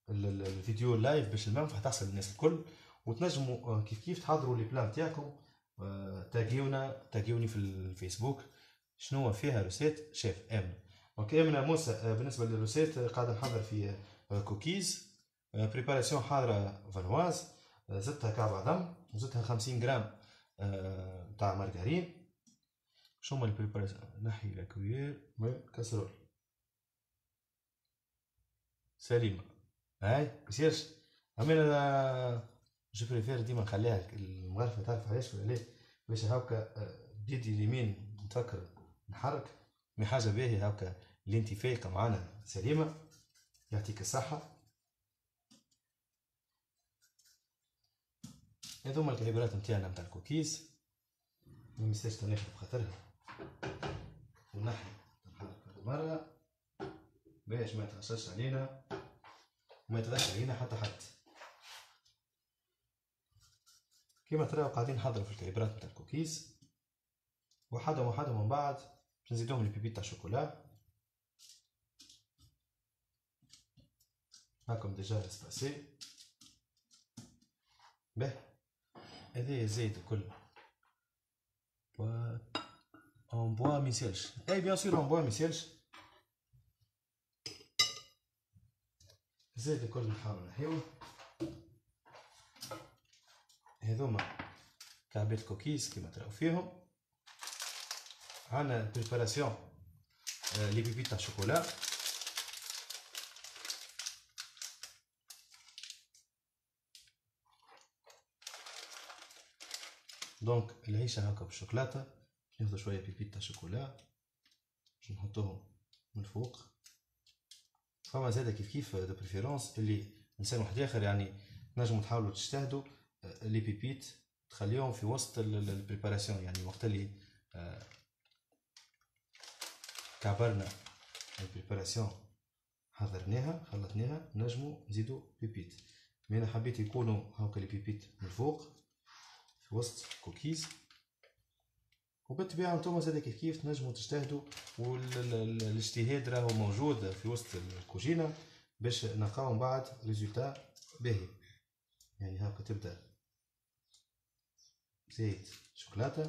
الفيديو اللايف باش المنفعة تحصل للناس الكل وتنجموا كيف كيف تحضروا لي بلان تاعكم تاجيونا تاجيوني في الفيسبوك شنو فيها روسيت شيف امن. دونك امنه موسى بالنسبه للروسيت قاعده نحضر في كوكيز بريباراسيون حاضره فانواز، زدتها كعب عظم وزدتها خمسين جرام تاع مارغرين. شو هما البريباراسيون؟ نحي لاكوير من كاسرول سليمه هاي ميسيرش. اما انا جو بريفير ديما نخليها المغرفه تعرف علاش ولا ليه؟ باش هاكا بيدي اليمين نتفكر نحرك مي حاجه باهيه هاكا اللي انت فايقه معانا سليمه. يعطيك الصحه. هذوما العبارات نتاعنا نتاع الكوكيز ما ننساش ناخذ بخاطرها ونحي نحرك مره باش ما يتغشش علينا وما يتغش علينا حتى حد. كيما تراو قاعدين نحضروا في الكعبرات نتاع الكوكيز وحده وحده من بعد باش نزيدوهم البيبي تاع الشوكولا. هاكم ديجا سباسي به هذايا زايد الكل و اون بوا ميسيلش. اي بيان سور اون بوا ميسيلش زايد الكل نحاول نحيوه. هذوما كعبات كوكيز كيما تراو فيهم. عندنا بريباراسيون لي بيبي تاع الشوكولا. دونك العيشه هكا بالشوكولاته باش ناخذ شويه بيبي تاع الشوكولا باش نحطوهم من الفوق. فما زاده كيف كيف دو بريفيرونس اللي انسان واحد اخر يعني تنجموا تحاولوا تجتهدوا لي بيبيت تخليهم في وسط البريباراسيون، يعني وقت اللي كعبرنا البريباراسيون حضرناها خلطناها نجموا نزيدوا بيبيت. مي انا حبيت يكونوا هاكا لي بيبيت من الفوق في وسط الكوكيز. وبالطبيعه نتوما زاد كيف كيف تنجموا تجتهدوا والاجتهاد راهو موجود في وسط الكوجينه باش نلقاو من بعد ريزولتا باهي. يعني هاكا تبدا زيت شوكولاته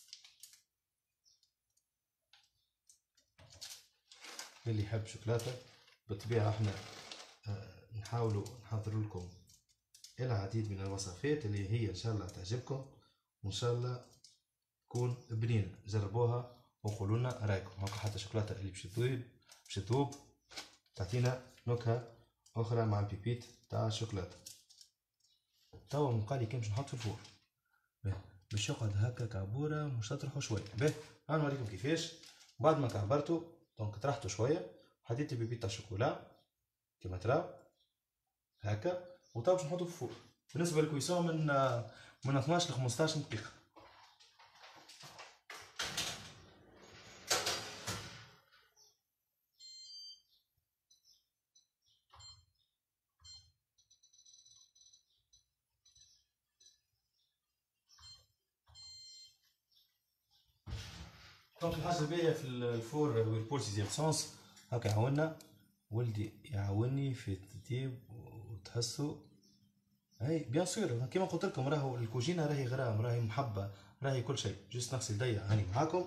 اللي يحب شوكولاته. بالطبيعه احنا نحاولوا نحضر لكم العديد من الوصفات اللي هي ان شاء الله تعجبكم وان شاء الله تكون بنينه. جربوها وقولوا لنا رايكم. هاكا حتى الشوكولاته اللي باش تذوب باش تذوب تعطينا نكهه اخرى مع البيبيت تاع الشوكولاته. توا مقالي كان باش نحط في الفور باش يقعد هكا كعبوره مش تطرحوا شويه. باهي انا نوريكم كيفاش بعد ما كعبرتوا. دونك طرحتوا شويه وحطيت البيبي تاع الشوكولا كيما تراو هكا وتوا باش نحطو في الفور. بالنسبه للكويسون من من اثناش ل خمسطاش دقيقه. دونك الحاجه الباهيه في الفور ويربول سيزيام سونس هكا يعاوننا ولدي يعاوني في الترتيب وتحسوا هاي بيان سور كيما قلت لكم راهو الكوجينه راهي غرام راهي محبه راهي كل شيء. جست نغسل يديا هاني معاكم.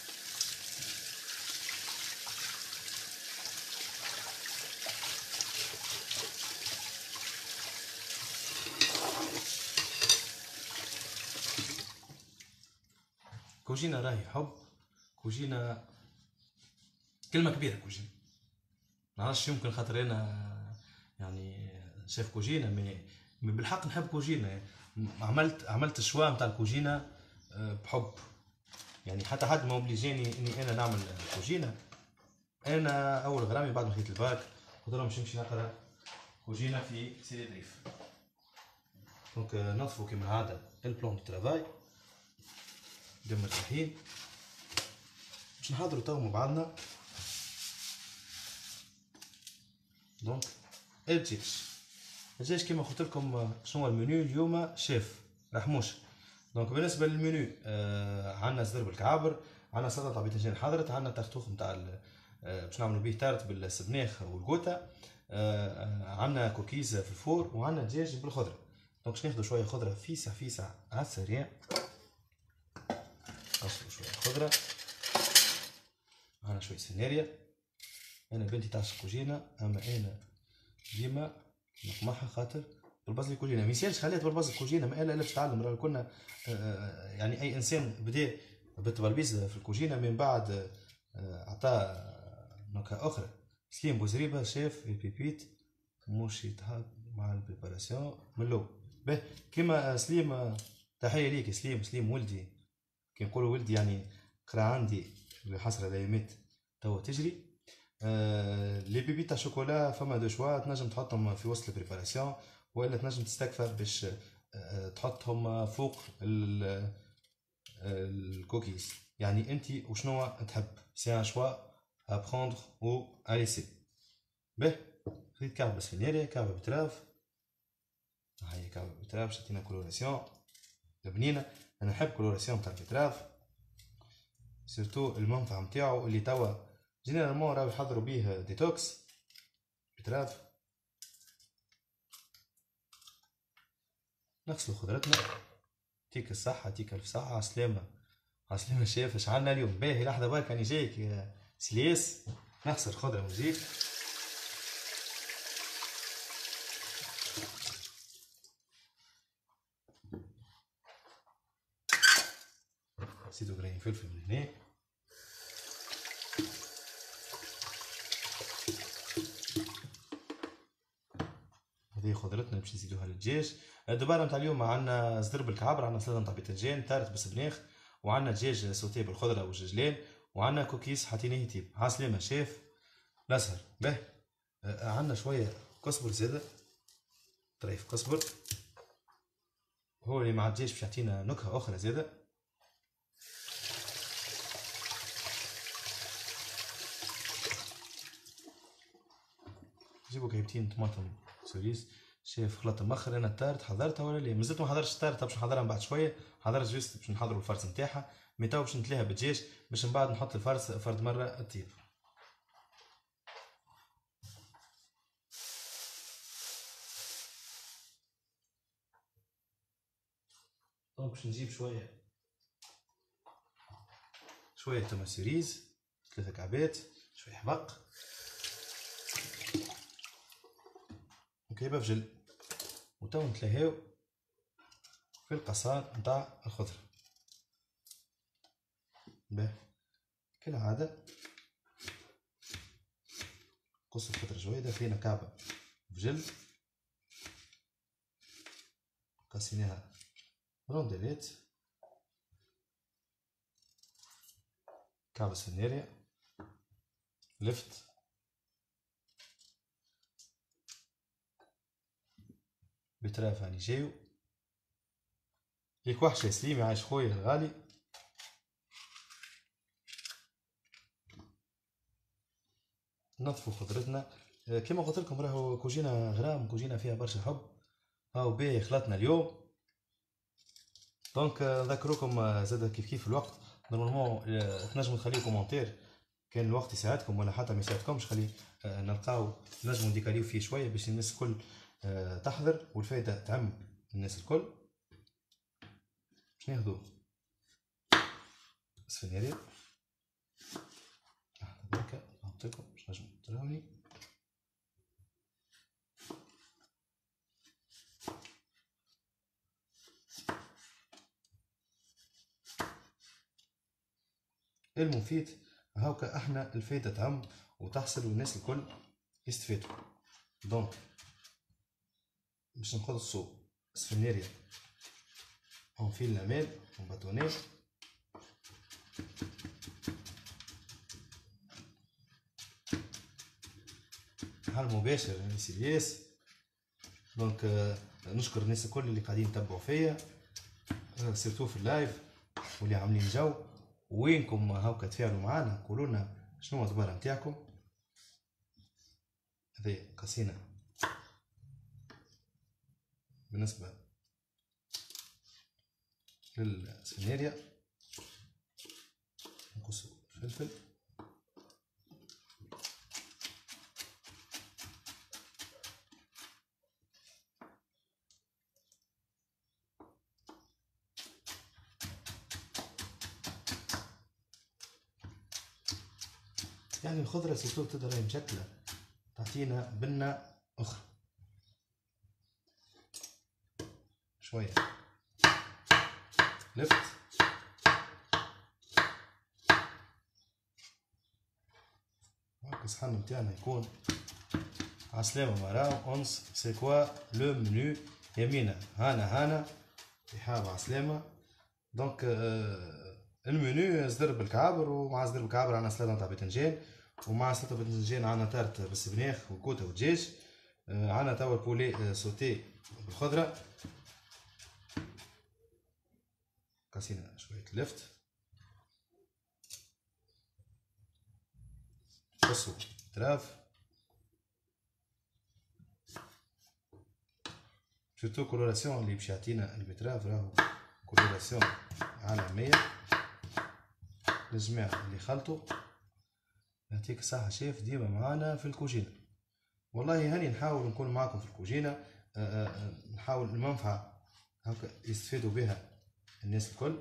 كوجينه راهي حب. كوجينه كلمه كبيره. كوجينه معرفش يمكن خاطر انا يعني شيف كوجينه مي بالحق نحب كوجينه. عملت عملت الشوا نتاع الكوجينه بحب. يعني حتى حد ما اوبليجيني اني انا نعمل كوجينه. انا اول غرامي بعد ما خديت الباك قلت لهم باش نمشي نقرا كوجينه في سيدي دريف. دونك نظفوا كيما العاده البلون دو ترافاي دم مرتاحين باش نحضروا تو مع بعضنا. دونك الدجاج الدجاج كيما قلت لكم شنو المنيو اليوم شيف رحموش. دونك بالنسبه للمنيو آه عندنا صدر بالكعابر، عندنا سلطه باذنجان حضرت، عندنا ترتوخ نتاع آه باش نعملوا به تارت بالسبناخ والقوطه، آه عندنا كوكيز في الفور، وعندنا دجاج بالخضره. دونك باش ناخذوا شويه خضره فيسع فيسع على السريع نغسلو شويه خضره. معنا شويه سناريا. انا بنتي تعشق كوجينه، اما انا ديما نقمعها خاطر بالبصل الكوجينه ما يسالش خليها بالبصل الكوجينه، ما الا باش تعلم. راه كنا يعني اي انسان بدا بالتبلبيس في الكوجينه من بعد عطاه نكهه اخرى. سليم بوزريبه شيف البيبيت مش يتحط مع البريباراسيون من الاول. باهي كيما سليم، تحيه ليك سليم. سليم ولدي، كي نقولوا ولدي يعني قرا عندي بحسرة لا يمت توا تجري. آه لي بيبي تاع شوكولا فما دو شوا، تنجم تحطهم في وسط البريباراسيون والا تنجم تستكفى باش آه تحطهم فوق الكوكيز. يعني انت وشنو تحب، سي ان شوا ا بروندر او ا ليسي. به خذيت كعبة سفنيريا، كعبة بتراف، هاي كعبة بتراف شتينا كولوراسيون بنينة. انا نحب كولوراسيون تاع البتراف سيرتو المنفعة متاعو اللي توا جينيرالمون راهو يحضروا بيه ديتوكس بتراف. نغسلو خضرتنا. تيك الصحة تيك الف صحة. عسلامة عسلامة الشيف. اش عندنا اليوم؟ باهي لحظة برك راني جايك يا سليس. نغسل الخضرة ونجيك. نزيدو قرين فلفل من هنا. هذه خضرتنا باش نزيدوها للدجاج. الدبارة نتاع اليوم عندنا صدر بالكعبر، عندنا سلطة نتاع باذنجان، تارت بالسبناخ، وعندنا دجاج سوتيه بالخضرة والججلان، وعندنا كوكيس حاطينه تيب. عسلامة شيف الازهر. به عندنا شوية كزبر زادة، طريف كزبر هو اللي مع الدجاج باش يعطينا نكهة أخرى زادة. جيبوا كعيبتين طماطم سوريس. شايف خلطة مخر. انا التارت حضرتها ولا لا؟ مازلت ما حضرتش التارت، باش نحضرها من بعد شويه. حضرت جوست باش نحضروا الفرز نتاعها، مي تو باش نتلاها بالدجاج باش من بعد نحط الفرز فرد مره الطيب. دونك باش نجيب شويه شويه تومه سوريز، ثلاثه كعبات، شويه حبق وكيبه فجل، وتو نتلهاو في القصان نتاع الخضره. باهي كالعاده قص الخضره جويده. فينا كعبه فجل قاسيناها رونديلات، كعبة سناريا لفت، بتراف هاني جايو. ليك وحشة سليمي عايش خويا الغالي. نظفوا خضرتنا كما قلت لكم، راهو كوجينة غرام، كوجينة فيها برشا حب. هاو باهي خلطنا اليوم. دونك نذكروكم زاد كيف كيف الوقت نورمالمون تنجموا تخليو كومونتير كان الوقت يساعدكم ولا حتى ما يساعدكمش. خلي نلقاو نجموا نديكاليو فيه شويه باش الناس الكل تحضر والفايده تعم الناس الكل. باش ناخذوا سفناريا لحظه بركه نحط لكم باش نجموا تراوني. المفيد هاوكا احنا الفايده تعم وتحصل والناس الكل يستفادوا. دونك باش نقصوا سفناريا اون فيل لاميل اون باتوني. حل مباشر لناس الياس. دونك نشكر الناس الكل اللي قاعدين يتبعوا فيا سيرتو في اللايف واللي عاملين جو. وينكم هاوكا تفاعلوا معانا، قولوا لنا شنو الدبارة نتاعكم. هذه قصينا بالنسبة للسفناريا. نقصوا الفلفل يعني الخضرة سيتو تبدا راهي مشكلة، تعطينا بنة أخرى شوية. لفت هاكا الصحن متاعنا يكون عسلامة مرام أونس. سي كوا لو منو يمينا هانا هانا يحاب عسلامة. دونك آه المنيو صدر بالكعابر، ومع صدر بالكعابر عندنا سلطة نتاع باذنجان، ومع سلطة باذنجان عندنا تارت بالسبناخ وكوتا ودجاج. آه عندنا توا البولي آه سوتي بالخضرة. قاسينا شوية لفت قصو تراف شفتو كولوراسيون اللي باش يعطينا البتراف راهو كولوراسيون عالمية للجميع اللي خلطوا. يعطيك الصحة شيف، ديما معانا في الكوجينة. والله هاني نحاول نكون معاكم في الكوجينة، أه أه نحاول المنفعة هاكا يستفيدوا بها الناس الكل.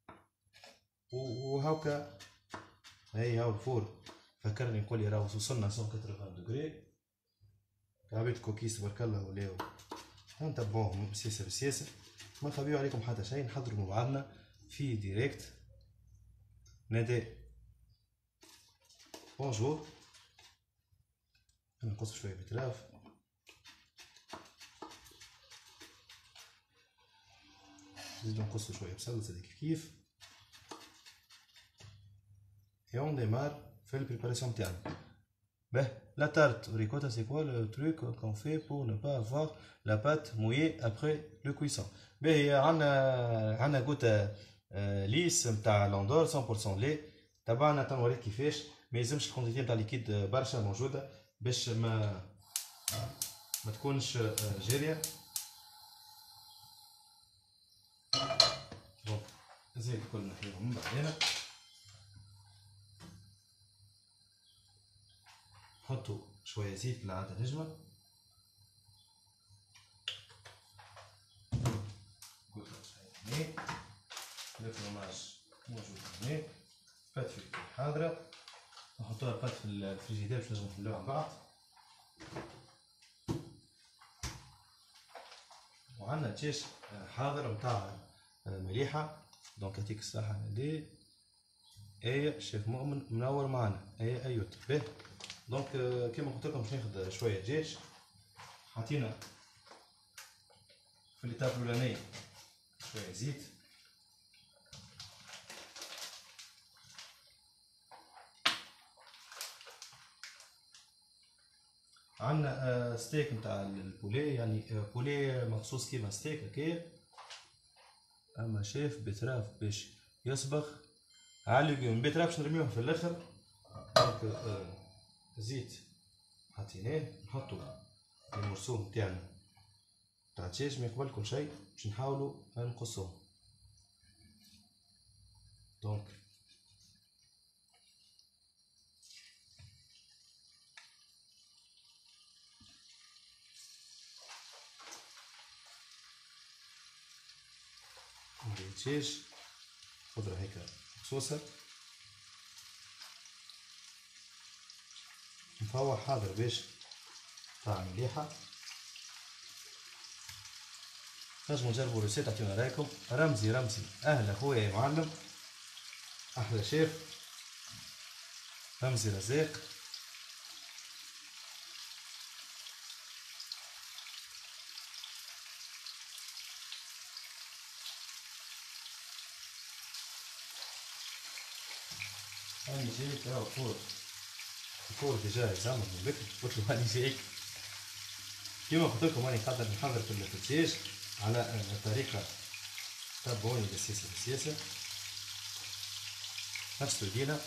وهاكا هاي هاو الفور فكرني نقول لي راهو وصلنا مية وثمانين دوغري. عبيت كوكيس تبارك الله ولاو نتبعوهم بسياسة بسياسة، ما نخبيو عليكم حتى شيء، نحضروا مع بعضنا في ديريكت. نادي بونجور، نقص شوية بتراف، نزيدو نقصو شوية بصل زاد كيف كيف، et on démarre في البريباراسيون تاعنا. Bah, la tarte au ricotta, c'est quoi le truc qu'on fait pour ne pas avoir la pâte mouillée après le cuisson? Bah, on a on a goûté lisse نتاع لوندور مية بالمية لي. تبعنا تنوريك كيفاش، ما يلزمش الكونتيتي نتاع ليكيد برشا موجوده باش ما ما تكونش جاريه. دونك زي الكل نحيهم من بعدين، نحطو شويه زيت كالعاده نجمه، هنا الفرماج موجود هنا، بات في حاضره، نحطوها بات في الفريجيدير باش نجمو نحلوها مع بعض. وعندنا دجاج حاضر نتاع مليحه. دونك يعطيك الصحه نادي. ايه شيف مؤمن منور معنا. ايه ايوت به. دونك كيما قلت لكم باش ناخذ شويه دجاج، حطينا في ليتاب الاولاني شويه زيت، عندنا ستيك نتاع البولي، يعني بولي مخصوص كيما ستيك هكايا. اما شيف بتراف باش يصبغ على الليجوم، بتراف باش نرميوهم في الاخر. دونك زيت حطيناه، نحطو المرسوم تاعنا تاع الدجاج من قبل كل شيء باش نحاولو نقصوه. دونك الدجاج خضرة هيك مقصوصة، مفوح حاضر باش طعم مليحة. نجمو نجربو الريسيت، عطيونا رايكم. رمزي رمزي اهلا خويا يا معلم، احلى شيف رمزي رزاق. هاني جايك راهو فور الفور ديجا يزعمر من بكري، قلتلو هاني جايك. كيما قلتلكم هاني قادر نحضر في الدجاج على طريقة تبعوني بالسياسة بالسياسة. نغسلو يدينا،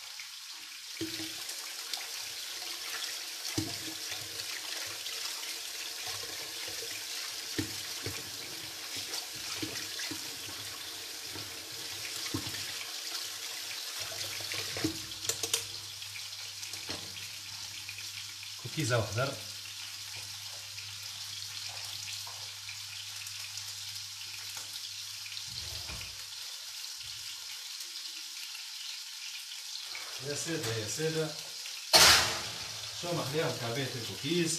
كيزة وخضر، يا سادة يا سادة شو محليها مكعبات الكوكيز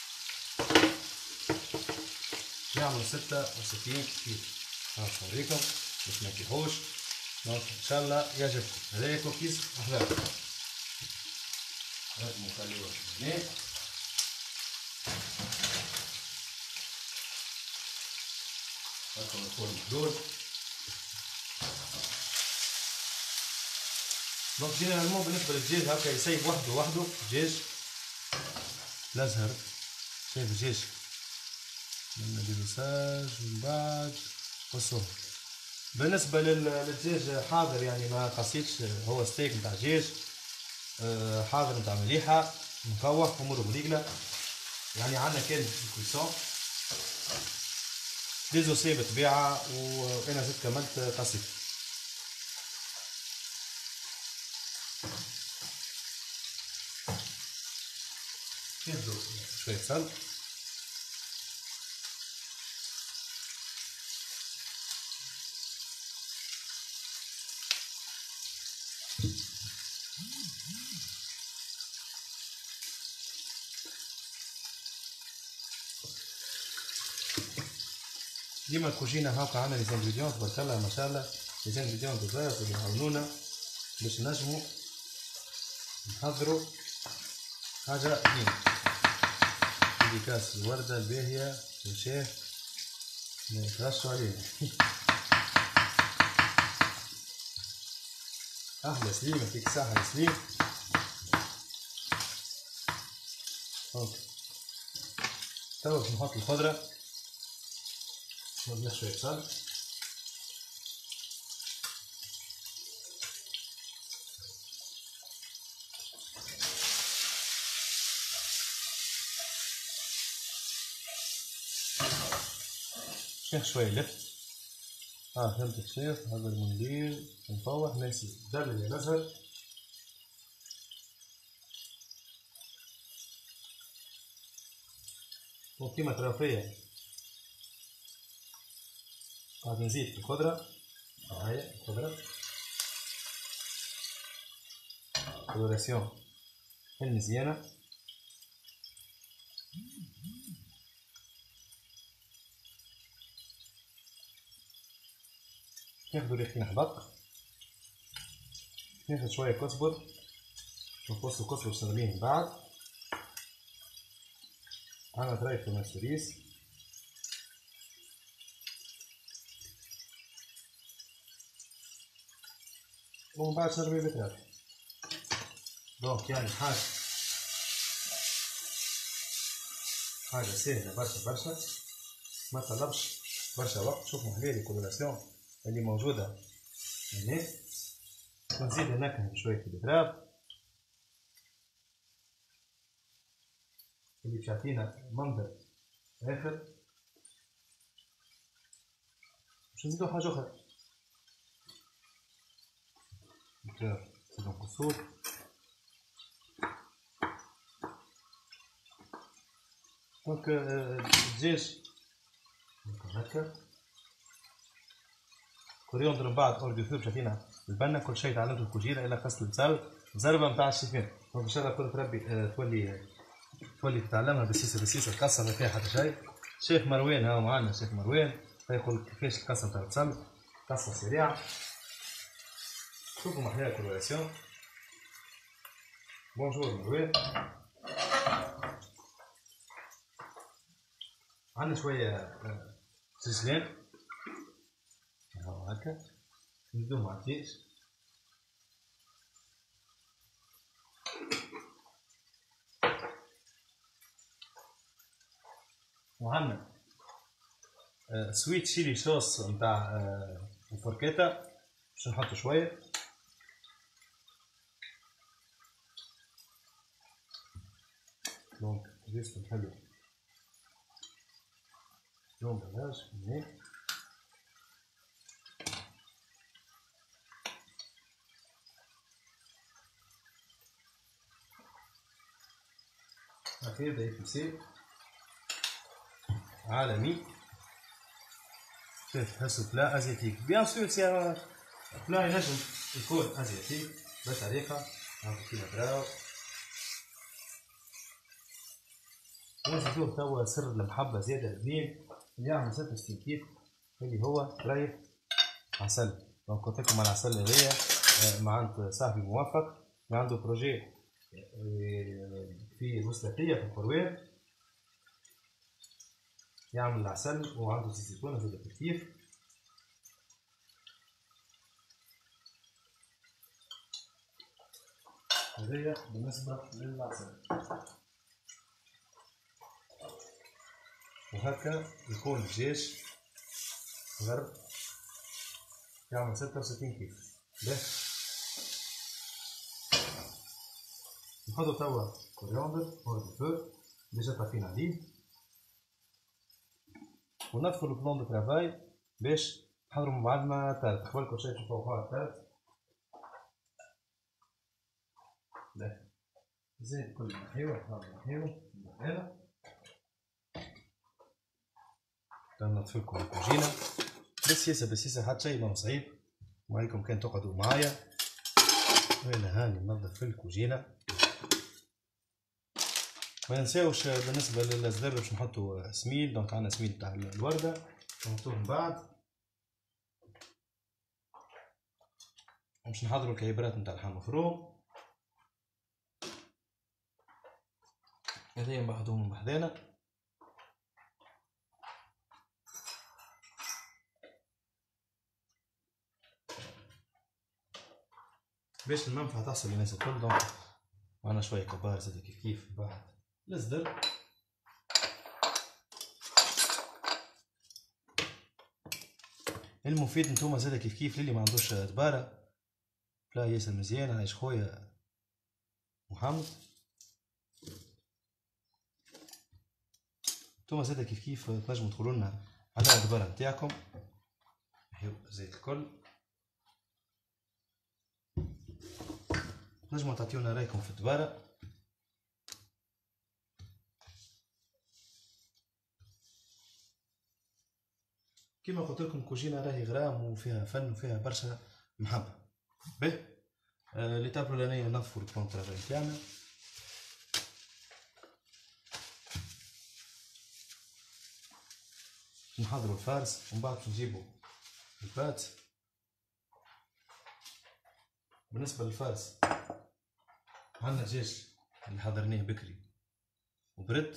يعملوا ستة وستين كيلو. هوريكم باش ما يطيحوش، دونك ان شاء الله يعجبكم. هذايا كوكيز احلام، هاكم نخليوها هنا. هاكم الفرن محلول. دونك جينيرالمون بالنسبة للدجاج هاكا يسيب وحده وحده الدجاج الأزهر. شايف الدجاج من ديلوساج ومن بعد قصوه. بالنسبة للدجاج حاضر يعني ما قصيتش، هو ستيك نتاع دجاج حاضر نتاع مليحة مكوح أموره مريقلة. يعني عندنا كان الكويسون ديزوسي بالطبيعة، وأنا زدت كملت قصيت. نبدو شوية سل، ديما الكوجينة هاكا عندنا لي زانغريديون تبارك الله ما شاء الله، لي زانغريديون بزاف اللي يعاونونا باش نجمو نحضرو حاجة بنينة. عندي كاس الوردة الباهية للشيف ما يتغشوا علينا. أحلى سليم، يعطيك الصحة يا سليم. اوكي توا باش نحط الخضرة، نضيف شوية صل، شيخ شوية لفت. اه فهمتك شيخ، هذا المنديل نفوح ناسي دبل يا نزهر. وكيما تراو فيا قاعد نزيد في الخضرة. هاهي الخضرة كولوراسيون المزيانة. ناخدو ريحتين حبق، ناخد شوية كزبر نقصو كزبر صغيرين من بعد. عندنا طريقة المسوريس ومن بعد نرمي بتراب. دونك يعني حاجة حاجة سهلة برشا برشا، ما طلبش برشا وقت. شوفوا محلية الكولوراسيون اللي موجودة هنا، ونزيد النكهة بشوية البتراب اللي تعطينا منظر آخر. باش نزيدو حاجة أخرى، بتراب نزيدو قصور، دونك الدجاج هكا كوريوندر من بعد اور دو فو باش يعطينا البنة. كل شيء تعلمته الكوجينة إلا قصة البصل زربة نتاع الشيفين. دونك إن شاء الله كل تربي أه تولي تولي تتعلمها بسيسة بسيسة، القصة ما فيها حتى شيء. شيخ مروان هاو معانا، شيخ مروان فيقول كيفاش القصة نتاع البصل، قصة سريعة. شوفوا محلية الكولوراسيون. بونجور مروان. عندنا شوية سجلان هاو هكا نزيدوهم مع الدجاج. وعندنا سويت شيلي صوص نتاع الفوركيتا باش نحطو شوية. دونك جيست نحلو لون بلاش هنا. هكا يبدا يتمسي عالمي. شوف تحسو بلا ازياتيك، بيان سور سي بلا ينجم يكون ازياتيك بطريقة هاكا كيما تراو. ونزيدوه توا سر المحبة زيادة الاثنين اللي يعمل ستة وستين كيف اللي هو ريف عسل. دونك قلت لكم على العسل هذايا مع عند صاحبي موفق اللي عنده بروجي في وسطية في القروير يعمل العسل وعنده زيت زيتون زاد كيف. هذايا بالنسبة للعسل. وهكا يكون الدجاج غرب يعمل ستة وستين كيف. باهي نحطو توا كورياندر اور دو فو ديجا طافين عليه ونضفو البلون دو ترافاي باش نحضرو مع بعضنا تارت. قبل كل شيء نشوفو فوق التارت. باهي زيت كل نحيوه نحاول نحيوه هنا نضيف لكم الكوجينه بسيسه بسيسه حتى شيء ما صعيب. وعليكم كان تقعدوا معايا وانا هاني ننظف في الكوجينه. ما ننساوش بالنسبه للزر باش نحطوا سميد. دونك عندنا سميد تاع الورده نحطوه من بعد باش نحضروا الكعيبرات نتاع اللحم المفروم. هذايا نبعدوهم من بحذانا باش المنفعه تحصل للناس الكل. دونك معنا شويه كبار زاد كيف كيف بعد الزر. المفيد نتوما زاد كيف كيف للي ما عندوش دباره لا ياسر مزيان. عايش خويا محمد نتوما زاد كيف كيف تنجمو تقولوا لنا على الدباره نتاعكم زي الكل. نجمو تعطيونا رايكم في الدباره. كيما قلت لكم الكوجينه راهي غرام وفيها فن وفيها برشا محبه. باهي آه ليتاب الاولانيه نضفوا البلون ترافاي تاعنا. نحضروا الفارس ومن بعد باش نجيبوا البات. بالنسبه للفارس عندنا دجاج اللي حضرناه بكري وبرد.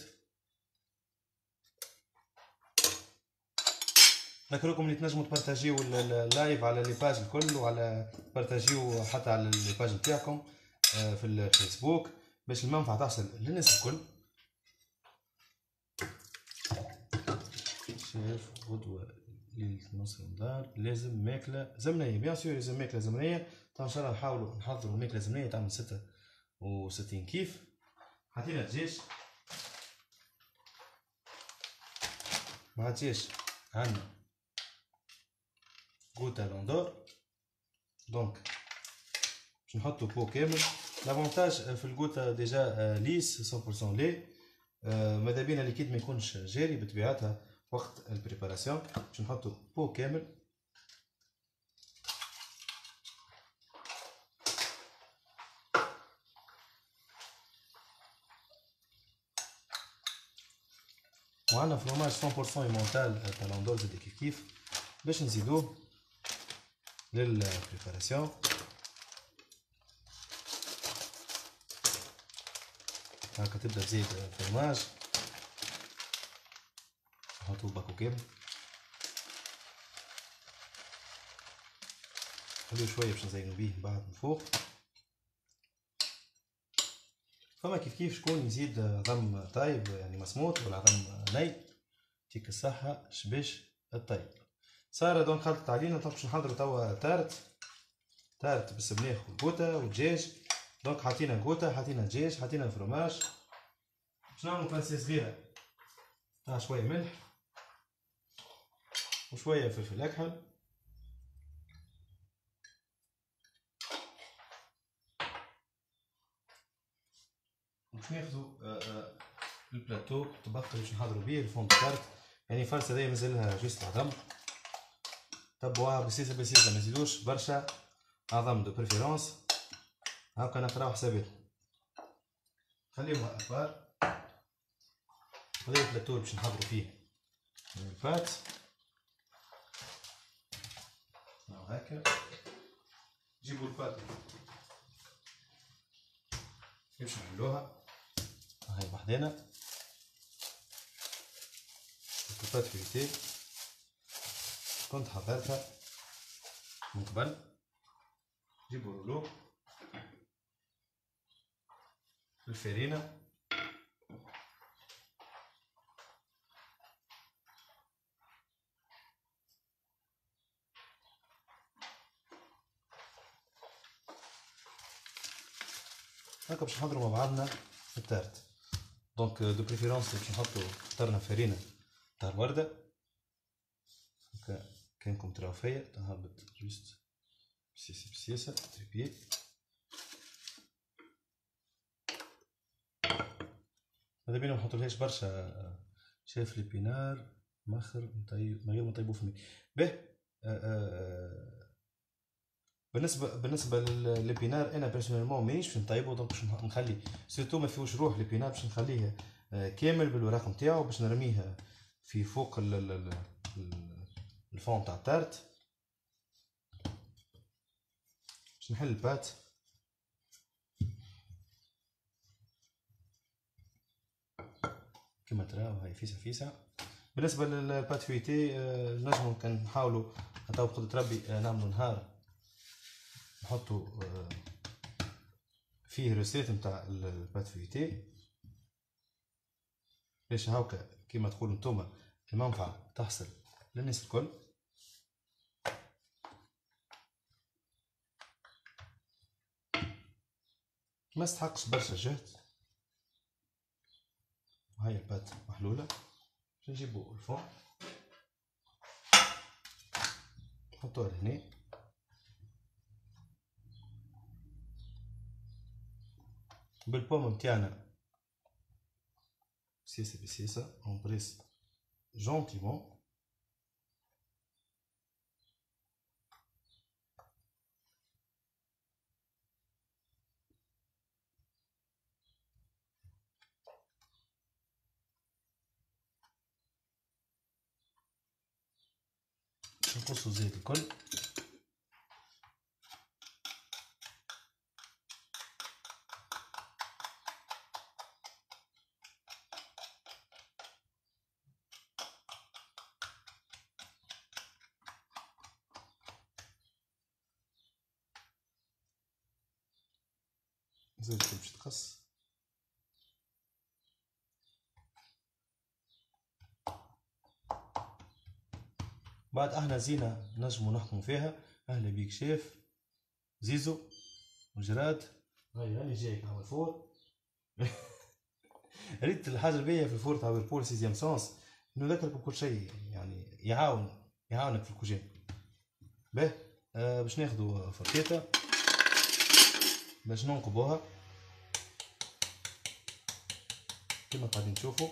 نذكركم اللي تنجموا تبارتاجيو اللايف على لي باج الكل وعلى بارتاجيو حتى على لي باج نتاعكم في الفيسبوك باش المنفعه تحصل للناس الكل. شايف غدوه ليله نص رمضان لازم ماكله زمنيه. بيان سور لازم ماكله زمنيه. ان شاء الله نحاولوا نحضروا ماكله زمنيه تعمل ستة وستين كيف. حطينا الدجاج مع الدجاج عندنا غوتا لوندور. دونك باش نحطو بو كامل. لافونتاج في الغوتا ديجا ليس مية بالمية لي. ماذا بينا ليكيد ما يكونش جاري بطبيعتها وقت البريباراسيون. باش نحطو بو كامل وعندنا فرomage مية بالمية ايمونتال تاع لوندور زاد كيف كيف باش نزيدوه للبريباراسيون. هاكا تبدا تزيد فرماج نحطو باكو كامل. خليو شويه باش نزينو بيه بعد من فوق. فما كيف كيف شكون يزيد عظم طايب يعني مسموط ولا عظم ني يعطيك الصحة شباش الطيب. صار دونك خلطت علينا. طب باش نحضرو توا تارت تارت بالسبناخ والقوطة والدجاج. دونك حطينا قوطة حطينا دجاج حطينا الفرماج. باش نعملو بانسي صغيرة مع شوية ملح وشوية فلفل أكحل باش ناخدو البلاتو الطبق باش نحضرو بيه الفون تارت. يعني الفرصة هذيا مازالها جوست عظم. تبعوها بسيسه بسيسه ما نزيدوش برشا عظم دو بريفيرونس. هاكا نقراو حساباتنا خليوها ابار. هذا البلاتو باش نحضروا فيه البات. هكا نجيبوا البات باش نحلوها. هاي وحدينا البات فيتي كنت حضرتها من قبل. نجيبوا الرولو الفرينة هكا باش نحضروا مع بعضنا التارت. دونك دو بريفيرونس باش نحطوا اخترنا فرينة تاع الوردة هكا كانكم تراو فيا تهبط جوست بسيسة بسيسة تريبي. ماذا بينا منحطولهاش برشا شاف البينار مخر نطيب من غير ما نطيبو فمي به. بالنسبه بالنسبه للبينار انا بيرسونيلمون مانيش باش نطيبو، دونك باش نخلي سيرتو ما فيهوش روح البينار، باش نخليه كامل بالوراق نتاعو باش نرميه في فوق الفون تاع التارت. باش نحل البات كما تراو هاي فيسا فيسا. بالنسبه للبات فيتي نجمو كان نحاولوا تو بقدرة ربي نعملوا نهار نحطوا فيه ريسيت نتاع البات فيتي باش هاكا كيما تقولوا نتوما المنفعه تحصل للناس الكل. ما استحقش برشا جهد. هاي البات محلوله باش نجيبو الفون نحطوها لهنا بالبوم نتاعنا بسيسه بسيسه اون بريس جونتيمون. نقصو الزيت الكل. زيت باش تقص. بعد احنا زينة نجمو نحكمو فيها. اهلا بيك شيف زيزو وجراد. هاي راني جايك على الفور. ريت الحاجة الباهية في الفور تاع ويربول سيزيام سونس انه ذكرك بكل شيء، يعني يعاون يعاونك في الكوجين. باهي آه باش ناخدو فركيتة باش ننقبوها كما قاعدين تشوفوا.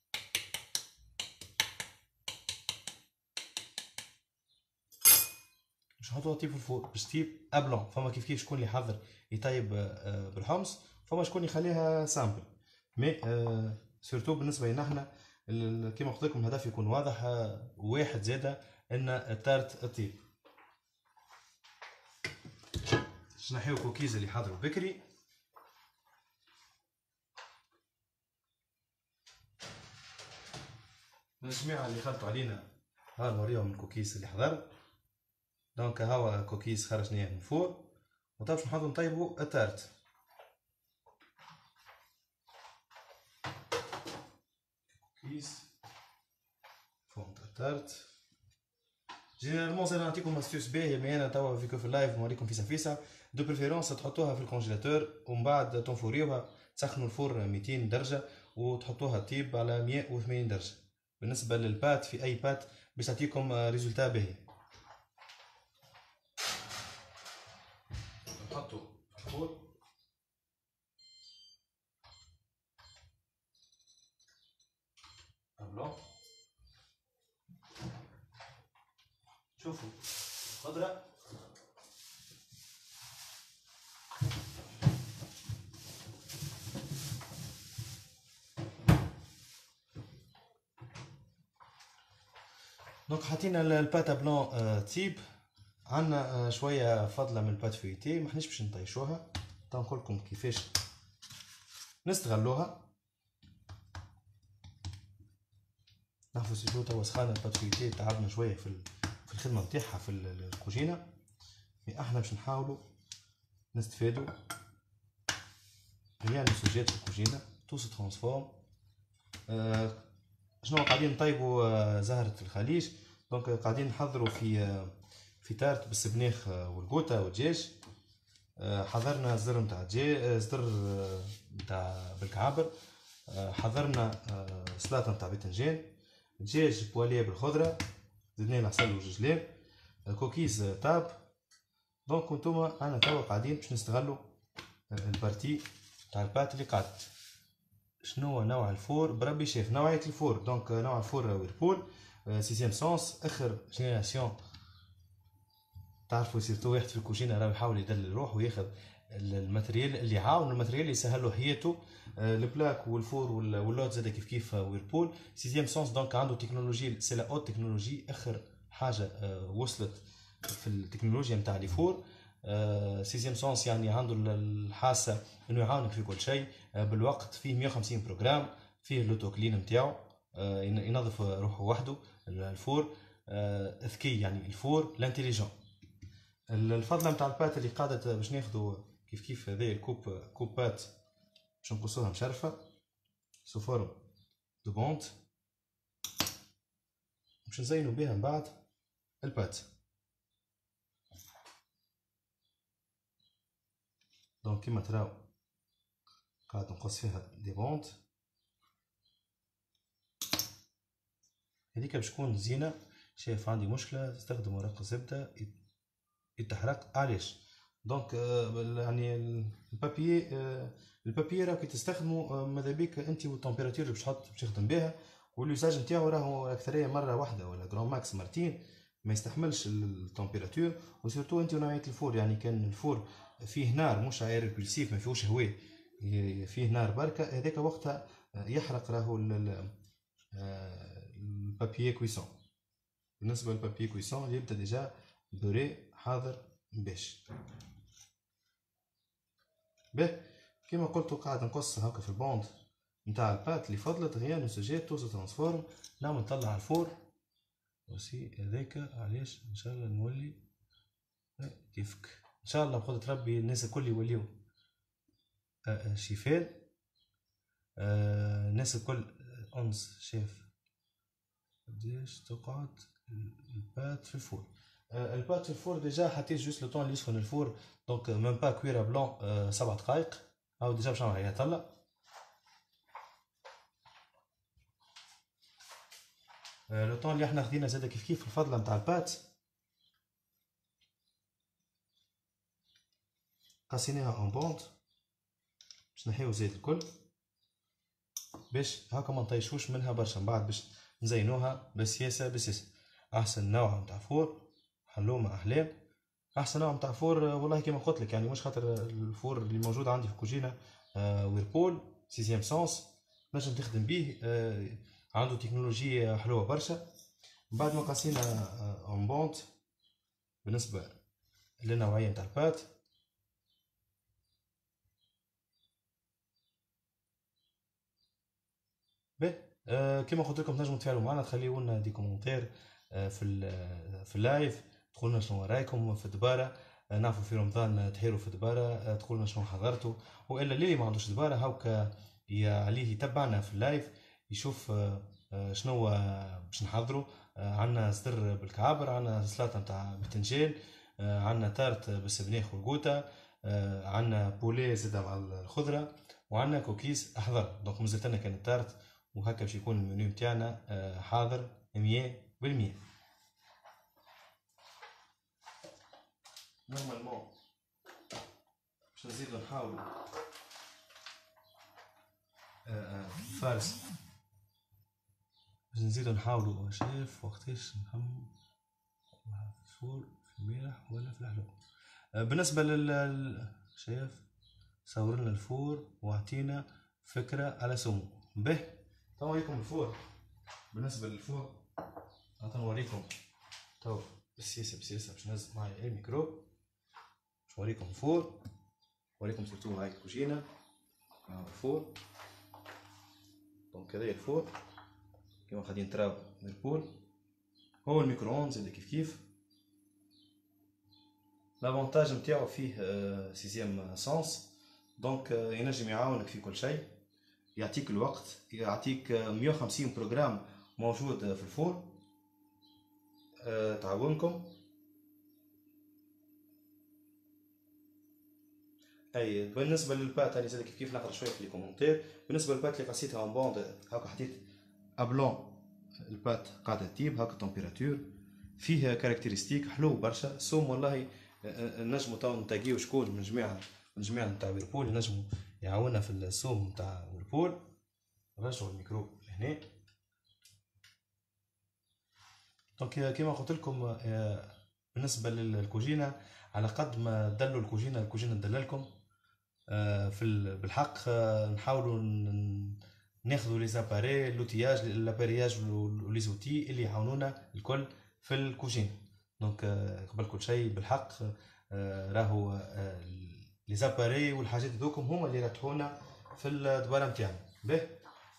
باش نحطوها طيب في الفور باش تطيب ابلون. فما كيف كيف شكون اللي يحضر يطيب بالحمص، فما شكون يخليها سامبل. مي آه سورتو بالنسبه لنا احنا كيما قلت لكم الهدف يكون واضح. آه واحد زاده ان التارت تطيب. باش نحيو كوكيز اللي حضروا بكري. الجماعه اللي خلطوا علينا ها نوريهم الكوكيز اللي حضر. دونك هاو كوكيز خرجناه من الفور وطاب باش نحطو نطيبو التارت. كوكيز فون تاع التارت. جينيرالمون زاد نعطيكم استيوس باهيه، مي انا توا فيكو في اللايف نوريكم فيسا فيسا. دو بريفيرونس تحطوها في الكونجيلاتور ومن بعد تنفوريوها، تسخنوا الفور ميتين درجه وتحطوها طيب على مية وثمانين درجه. بالنسبه للبات في اي بات باش تعطيكم ريزولتا باهي. نحطو الفور ابلون. شوفوا الخضره دونك حطينا الباتا بلون آه تيب، عندنا آه شويه فضله من البات فويتي، ما حناش باش نطيشوها، تنقول لكم كيفاش نستغلوها. نعرفوا سيتو توا سخانه البات فويتي، تعبنا شويه في في الخدمه نتاعها في الكوجينه، مي احنا باش نحاولوا نستفادوا. ريان سوجيت في الكوجينه تو سو ترانسفورم. آه شنو قاعدين نطيبوا آه زهره الخليج، دونك قاعدين نحضروا في آه في تارت بالسبنيخ آه والقوطه والدجاج. آه حضرنا زر نتاع دجاج، زر نتاع بالكعابر. آه حضرنا آه سلاطه نتاع باذنجان، دجاج بواليه بالخضره، زدنا له عسل وججلان، كوكيز تاب. دونك نتوما انا توا قاعدين باش نستغلوا البارتي تاع البات اللي قعدت. شنو هو نوع الفور؟ بربي شاف نوعيه الفور. دونك نوع الفور ويربول سيزيام سونس، اخر جينيراسيون. تعرفوا سيرتو واحد في الكوجينه راه يحاول يدلل روح وياخذ الماتريال اللي يعاون، الماتريال اللي يسهل له حياته. البلاك والفور واللوت زاد كيف كيف ويربول سيزيام سونس. دونك عنده تكنولوجي سي لا اوت تكنولوجي، اخر حاجه وصلت في التكنولوجيا نتاع لي فور. سيزيام سونس يعني عنده الحاسه انه يعاونك في كل شيء بالوقت. فيه مية وخمسين بروجرام، فيه اللوتو كلين نتاعو ينظف روحه وحده. الفور اذكي يعني الفور لانتيليجون. الفضله نتاع البات اللي قاعده باش ناخذوا كيف كيف هذه الكوب كوبات باش نقصوها مشرفه سو فورم دو بونت، باش نزينوا بها من بعد البات. دونك كيما تراو قاعد نقص فيها دي بونت، هذيك باش تكون زينه. شايف عندي مشكله، استخدم ورق الزبده يتحرق. علاش؟ دونك يعني البابي البابي راه كي تستخدمه ماذا بيك انت والتمبيراتور اللي باش تحط باش تخدم بها، واليوساج نتاعو راهو اكثريه مره واحده ولا جرام ماكس مرتين، ما يستحملش التمبيراتور. وسورتو انت ونوعيه الفور، يعني كان الفور فيه نار مش اير ريبولسيف ما فيهوش هواء، فيه نار بركه، هذاك وقتها يحرق راهو البابي كويسون. بالنسبه للبابي كويسون اللي يبدا ديجا بوري حاضر باش به. كما قلت قاعد نقص هكا في البوند نتاع البات اللي فضلت غيان وسجات توصل ترانسفورم. نعمل نطلع الفور وسي هذاك. علاش؟ ان شاء الله نولي كيفك ان شاء الله بقدرة ربي الناس الكل يوليو شيفان. الناس الكل انس شاف قداش تقعد البات في الفور. البات في الفور ديجا حطيت جوست لو طون اللي يسخن الفور، دونك ميم با كويره بلون سبع دقائق او ديجا باش نعمل يطلع. لو طون اللي احنا خدينا زاد كيف كيف الفضله نتاع البات قاسيناها اون بوند باش نحيو زيت الكل، باش هاكا ما نطيشوش منها برشا. من بعد باش نزينوها بسياسه بسياسه. احسن نوع نتاع فور حلومه احلام. احسن نوع نتاع فور والله كما قلت لك، يعني مش خاطر الفور اللي موجود عندي في الكوجينه آه ويربول سيزيام سونس نجم تخدم به، آه عنده تكنولوجيا حلوه برشا. بعد ما قاسينا اون بوند بالنسبه للنوعيه نتاع البات، به آه كما قلت لكم تنجموا تفاعلوا معنا، تخليوا لنا دي كومونتير آه في في اللايف، تقولوا لنا شنو رايكم في الدباره. آه نعرفوا في رمضان تحيروا في الدباره، آه تقولوا لنا شنو حضرتوا، والا اللي ما عندوش دباره هاوكا عليه يتبعنا في اللايف يشوف آه آه شنو باش نحضروا. آه عندنا صدر بالكعابر، عندنا سلطه نتاع باذنجان، آه عندنا تارت بالسبنيخ والقوطه، آه عندنا بولي زاده مع الخضره، وعندنا كوكيز احضر. دونك مازلت لنا كان التارت، وهكا باش يكون المنيو نتاعنا حاضر مية بالمية. نورمالمون باش نزيدو نحاولو فارس، باش نزيدو نحاولو شايف وقتاش نحمل الفول في الملح ولا في الحلو. بالنسبة لل شايف صور لنا الفور واعطينا فكرة على سمو به. توا لكم الفور. بالنسبة للفور غادي نوريكم تو بسيسه بسيسه باش نهز معايا الميكرو باش نوريكم الفور، نوريكم سيرتو هاي الكوجينه. ها الفور، دونك هذايا الفور كيما غادي تراو للبول. هو الميكرو اوند زاد كيف كيف. لافونتاج نتاعو فيه سيزيام سونس، دونك ينجم يعاونك في كل شيء، يعطيك الوقت، يعطيك مية وخمسين بروغرام موجود في الفور تعاونكم. اي بالنسبه للبات راني زاد كيف كيف نقرا شويه في لي كومونتير. بالنسبه للبات اللي قصيتها اون بوند هاكا حطيت ابلون، البات قاعده تطيب هاكا تمبيراتور، فيه كاركتيرستيك حلو برشا. سوم والله نجمو تو نتاقيو شكون من جميع من جميع نتاع ويربول نجمو يعاونا في السوم نتاع ويربول. نرجعو الميكرو لهنا. دونك كيما قلت لكم بالنسبه للكوجينه، على قد ما دلوا الكوجينه الكوجينه تدللكم في بالحق. نحاولوا ناخذوا لي زاباري لوتياج لابارياج ولي زوتي اللي يعاونونا الكل في الكوجين. دونك قبل كل شيء بالحق راهو لي زاباري والحاجات هذوكم هما اللي رتحونا في الدواره نتاعنا. باهي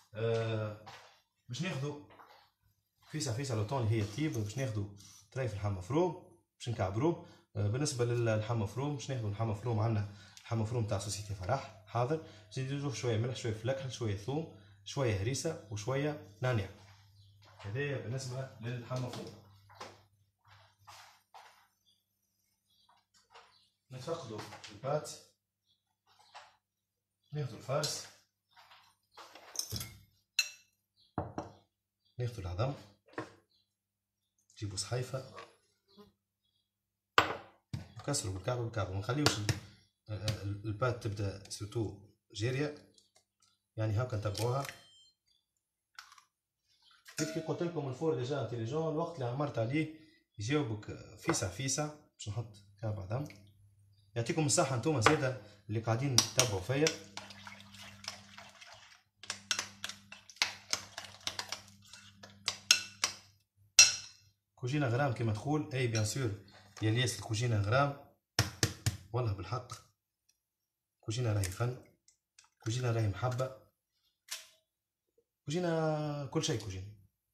باش ناخذوا فيسا فيسا لوطون اللي هي الطيب، باش ناخذوا طريف اللحم مفروم باش نكعبروه. بالنسبه للحم مفروم باش ناخذوا اللحم مفروم، عندنا اللحم مفروم تاع سوسيتي فرح حاضر. نزيدو شويه ملح شويه فلفل شويه ثوم شويه هريسه وشويه نعناع. هذايا بالنسبه للحم مفروم. نفقدوا البات، ناخذوا الفارس، ناخذوا العظم، نجيبوا صحيفه نكسروا بالكعب بالكعب، ما نخليوش البات تبدا سورتو جاريه، يعني هاكا نتبعوها. كي قلت لكم الفور ديجا انتيليجون، الوقت اللي عمرت عليه يجاوبك فيسع فيسع. باش نحط كعب عظم. يعطيكم الصحه نتوما زاده اللي قاعدين تتبعوا فيا. كوجينه غرام كيما تقول، اي بيان سور يا الياس الكوجينه غرام والله بالحق. كوجينه راهي فن، كوجينه راهي محبه، كوجينه كل شيء كوجينه.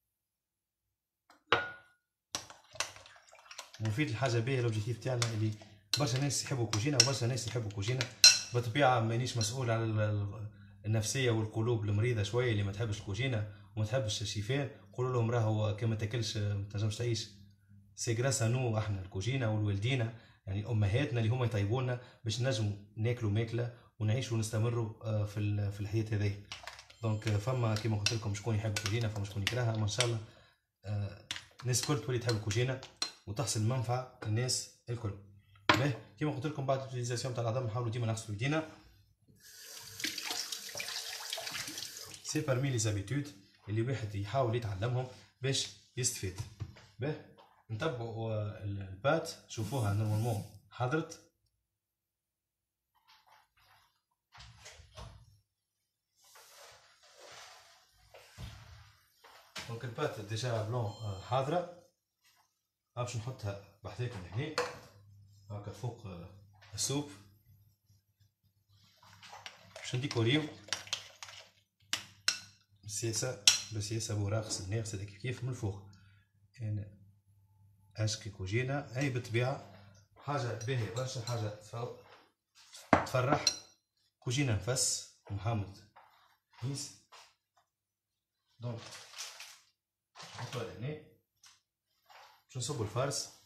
مفيد الحاجه باهيه. الاوبجيكتيف تاعنا اللي برشا ناس يحبوا كوجينه وبرشا ناس يحبوا كوجينه. بالطبيعه مانيش مسؤول على النفسيه والقلوب المريضه شويه اللي ما تحبش الكوجينه وما تحبش الشيفان. نقول لهم راهو كي ما تاكلش ما تنجمش تعيش. سي غراس نو احنا الكوجينه والوالدينا يعني امهاتنا اللي هما يطيبونا باش نجموا ناكلوا ماكله ونعيشوا ونستمروا في في الحياه هذه. دونك فما كيما قلت لكم شكون يحب الكوجينه، فما شكون يكرهها. اما ان شاء الله الناس الكل تولي تحب الكوجينه وتحصل منفعه للناس الكل. باهي كيما قلت لكم بعد الوتيليزاسيون تاع العظم نحاولوا ديما نغسلوا يدينا. سي بارمي لي زابيتود اللي واحد يحاول يتعلمهم باش يستفيد. باهي نتبعوا البات، شوفوها نورمالمون حضرت. دونك البات ديجا بلون حاضره. باش نحطها بحذاكم هنا هاكا فوق السوب باش نديكوريو بالسياسه بالسياسه بوراق سناغ سدا كيف كيف من الفوق. كان اشكي كوجينه اي بالطبيعه حاجه باهيه برشا، حاجه تفرح. كوجينه نفس محمد نيس. دونك نحطوها لهنا باش نصبو الفارس.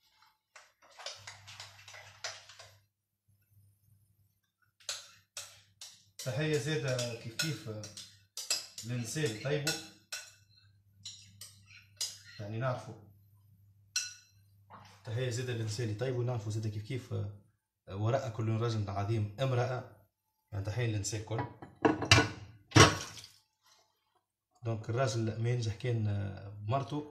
تحية زادة كيف كيف للنساء اللي يطيبوا، يعني نعرفوا. تحية زادة للنساء اللي يطيبوا، نعرفوا زادة كيف كيف وراء كل رجل عظيم امرأة، يعني تحية للنساء الكل. دونك الراجل ما ينجح كان بمرته.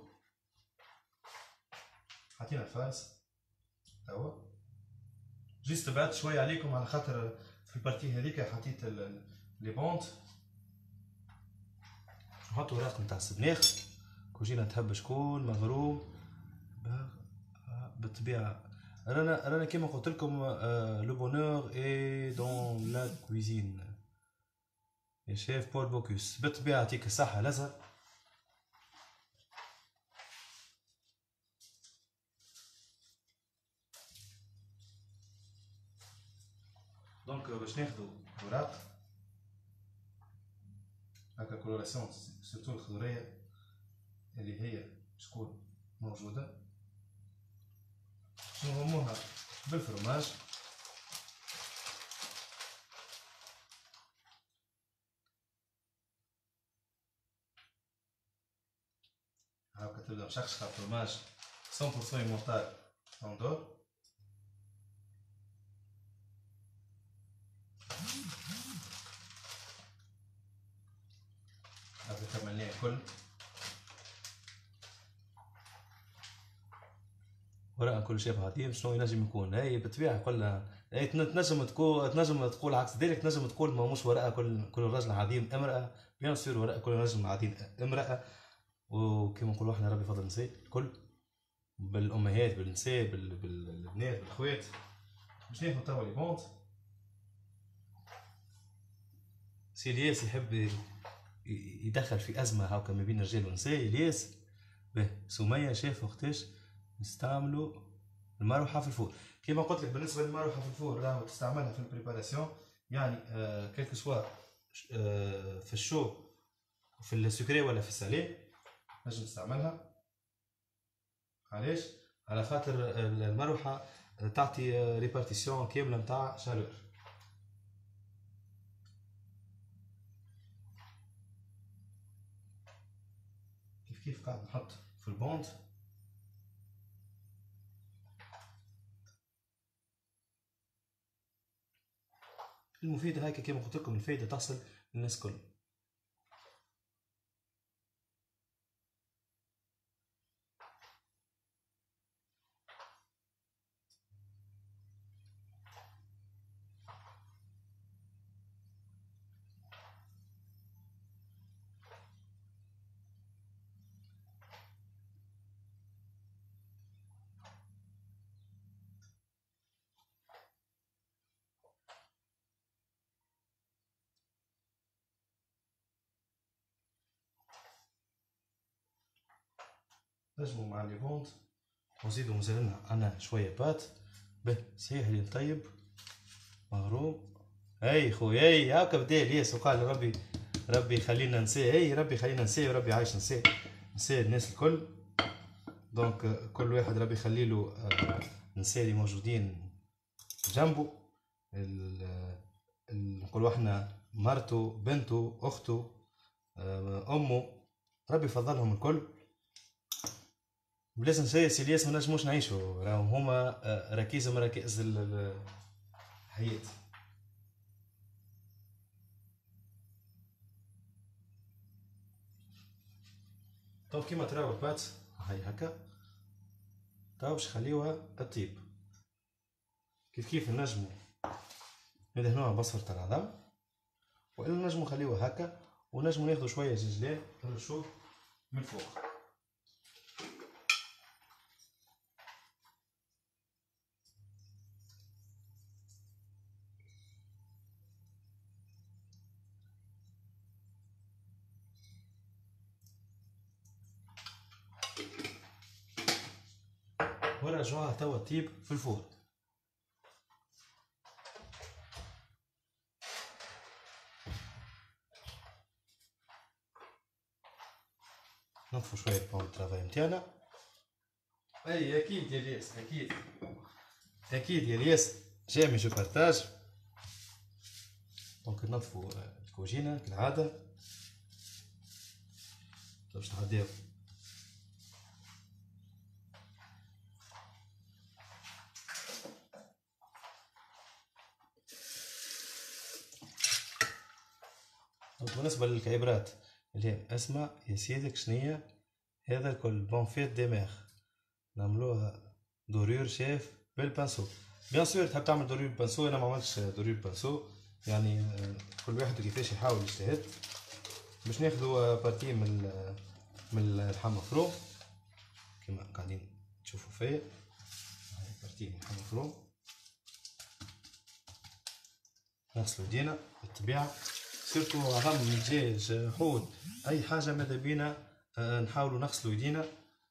حطينا الفارس توا جيست بعد شويه عليكم على خاطر في البارتي هذيك حطيت لي بونت. نحطو وراق نتاع السبناخ كوجينة تحب شكون مغروم بالطبيعة. رانا رانا كيما قلت لكم لو بونور اي دون لا كويزين يا شيف بول بوكوس. بالطبيعة يعطيك الصحة لازم. دونك باش ناخدو اوراق هكا كولوراسيون سورتو الخضرية اللي هي شكون موجودة نغموها بالفرماج. هاكا تبدا مشخشخة فرماج مية بالمية يمونتاج اندور. هاكا كملناه الكل. وراء كل شيء عظيم شنو ينجم يكون؟ اي بالطبيعه قلنا اي تنجم تقول تنجم تقول عكس ذلك. تنجم تقول ما مش وراء كل كل رجل عظيم امراه. بيان سور وراء كل رجل عظيم امراه. وكما نقولوا احنا ربي فضل النساء الكل بالامهات بالنساء بالبنات بالاخوات. باش ناخذ توا لي بونط. سي الياس يحب يدخل في ازمه هاكا ما بين الرجال والنساء. الياس به سميه شاف وقتاش نستعملوا المروحه في الفور. كما قلت لك بالنسبه للمروحه في الفور راهو تستعملها في البريباراسيون يعني آه كيلكو سوا آه في الشو في السكري ولا في السالي نجم نستعملها. علاش؟ على خاطر المروحه تعطي ريبارتيسيون كامله نتاع شالور. كيف كيف قاعد نحط في البوند. المفيد هيك كيما قلت لكم الفايده تصل للناس الكل. نجمو مع لي بوند ونزيدو مازالنا عنا شويه بات. به صحيح اللي نطيب مغروم. اي خويا اي هاكا بدا الياس وقال ربي ربي يخلينا نساء. اي ربي يخلينا نساء وربي عايش نساء نساء الناس الكل. دونك كل واحد ربي يخليلو النساء اللي موجودين جنبو. نقولو احنا مرتو بنتو اختو امو ربي يفضلهم الكل. بلاش نساء سي الياس ما نجموش نعيشو راهم هما ركيزه من ركائز الحياه. طب كيما تراو البات هاي هكا تو باش نخليوها تطيب. كيف كيف نجمو ندهنوها بصفرة العظم والا نجمو نخليوها هكا ونجمو ناخدو شويه زنجلان نرشوه من فوق. ونرجعوها توا تطيب في الفور. نطفو شوية البون ترافاي متاعنا. اي اكيد يا الياس اكيد اكيد يا الياس جامي جو بارتاج. دونك نطفو الكوجينة كالعادة باش نعديو بالنسبة للكعبرات اللي هي اسمع يا سيدك شنية هذا الكل بونفيت ديماغ نعملوها دورير شاف بالبانسو. بيان سور تحب تعمل دورير بالبانسو انا ما عملتش دورير بالبانسو يعني كل واحد كيفاش يحاول يجتهد. باش ناخدو بارتي من من اللحم مفروم كما قاعدين تشوفوا فيا. هاي بارتي من اللحم مفروم. نغسلو يدينا بالطبيعة، سيرتو عظم من الدجاج حوت أي حاجة ماذا بينا نحاولو نغسلو يدينا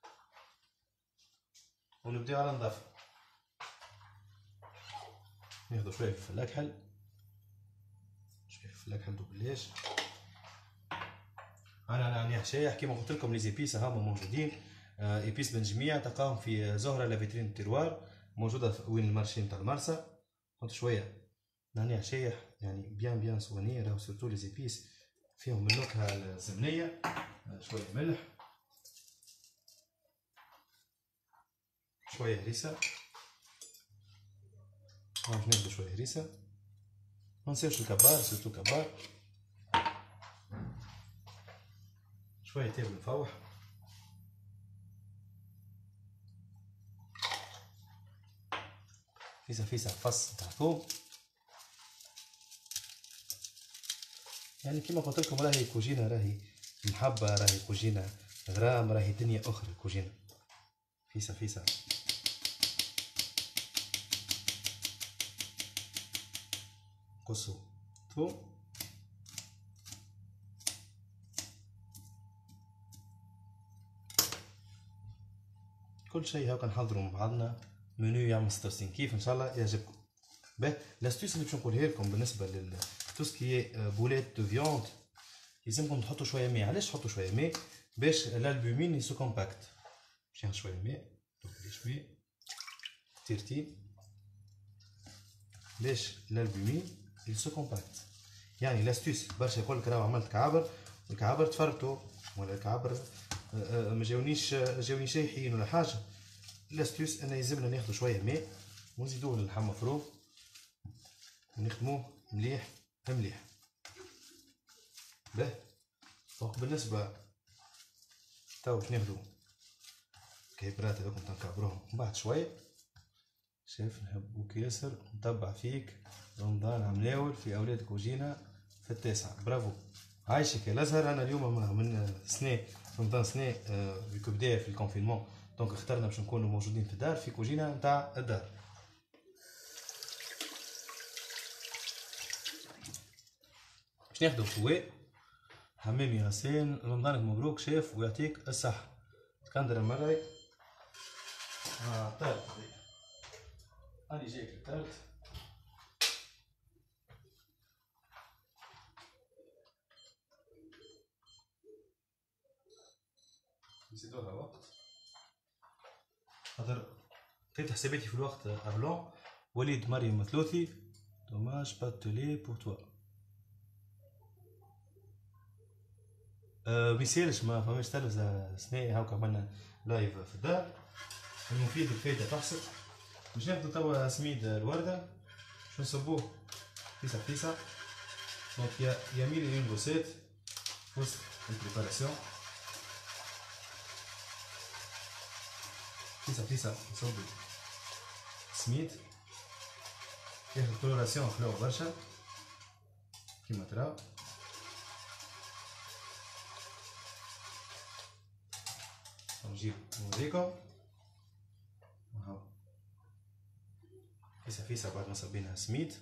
ونبداو على نظافة. ناخدو شوية فلفل أكحل، شوية فلفل أكحل دوبلاج. أنا نعناع شايح كيما قلت لكم، لي زيبيس هاهما موجودين. إيبيس بن جميع تلقاهم في زهرة لافيترين التيروار، موجودة في وين المارشي نتاع المرسى. نحط شوية نعناع شايح يعني بيان بيان سواني، راهو سورتو لي زيبيس فيهم النكهة الزبنية. شوية ملح، شوية هريسة، باش ناخدو شوية هريسة. منساوش الكبار، سورتو كبار. شوية تابل مفوح، فيسا فيسا فص تاع ثوم. يعني كيما قلت لكم راهي كوجينة، راهي محبة، راهي كوجينة غرام، راهي دنيا أخرى كوجينة. فيسا فيسا قصو ثوم. كل شيء هاكا نحضروا مع بعضنا منيو يعمل ستة وستين كيف، ان شاء الله يعجبكم. باهي لاستيس اللي باش نقولها لكم بالنسبه لل توسكي بوليت دو فيوند، يلزمكم تحطوا شويه ماء. علاش تحطوا شويه ماء؟ باش الالبومين يسو كومباكت. باش ناخذ شويه ماء، دوبليش ماء ترتيب باش الالبومين يسو كومباكت. يعني لاستيس برشا يقول لك راهو عملت كعابر، الكعابر تفرتوا ولا الكعابر ما جاونيش جاوني شايحين ولا حاجه. لاستيس انا يلزمنا ناخذ شويه ماء ونزيدوه للحم مفروم ونخدموه مليح مليح. باهي دونك بالنسبه تو باش ناخذو كيبرات هذوك نكعبروهم من بعد شويه. شايف نحبوك ياسر، نتبع فيك رمضان عملاول في اولاد كوجينه في التاسعه. برافو عايشك يا الازهر. انا اليوم من سنه رمضان سنه فيكو بدا في الكونفينمون، دونك اخترنا باش نكونوا موجودين في الدار في كوجينه نتاع الدار. باش ناخدو فواء حمام ياسين. رمضانك مبروك شاف ويعطيك الصحة. اسكندر المرعي. اه طيب هاني جايك الثالث. نزيدوها وقت خاطر لقيت حساباتي في الوقت افلون. وليد مريم مثلوثي دوماج با تولي بور توا. أه ميسالش ما فماش تلفزة سناء هاكا عملنا لايف في الدار. المفيد الفايدة تحصل. باش ناخدو توا سميد الوردة باش نصبوه فيسا فيسا. دونك يا يميل اون غوسيت وسط البريباراسيون. فيسا فيسا نصبو سميد ياخد كولوراسيون حلوة برشا كيما تراو. نجيب نوريكم هاو فيسا فيسا بعد ما صبينا سميد.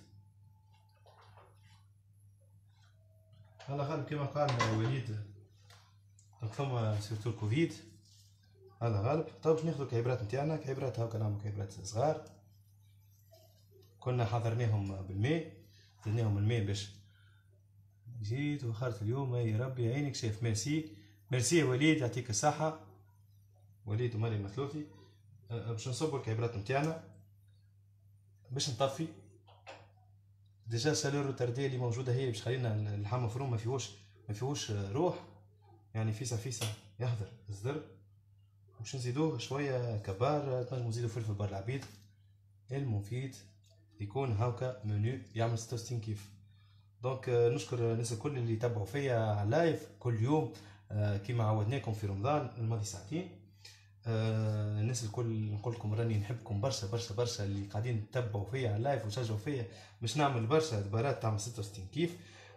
على غالب كما قال وليد ثم سيرتو الكوفيد على غالب. طيب باش ناخذ الكعيبرات نتاعنا، كعيبرات هاكا نعملو كعيبرات صغار كنا حضرناهم بالماء، زدناهم الماء باش جيت وخرت اليوم. يا ربي يعينك شايف. ميرسي ميرسي يا وليد يعطيك الصحة. وليد ومريم مثلوثي. باش نصبو الكعيبرات نتاعنا باش نطفي. ديجا السالور الترديه اللي موجوده هي باش خلينا اللحم مفروم ما فيهوش ما فيهوش روح، يعني فيسا فيسا يحضر الزر. باش نزيدوه شويه كبار، تنجمو نزيدو فلفل بار العبيد. المفيد يكون هاكا منيو يعمل ستة وستين كيف. دونك نشكر الناس الكل اللي يتبعوا فيا على اللايف كل يوم كيما عودناكم في رمضان الماضي ساعتين. آه الناس الكل نقول لكم راني نحبكم برشا برشا برشا اللي قاعدين تتبعوا فيا على اللايف وتشجعوا فيا باش نعمل برشا دبارات تعمل ستة وستين كيف.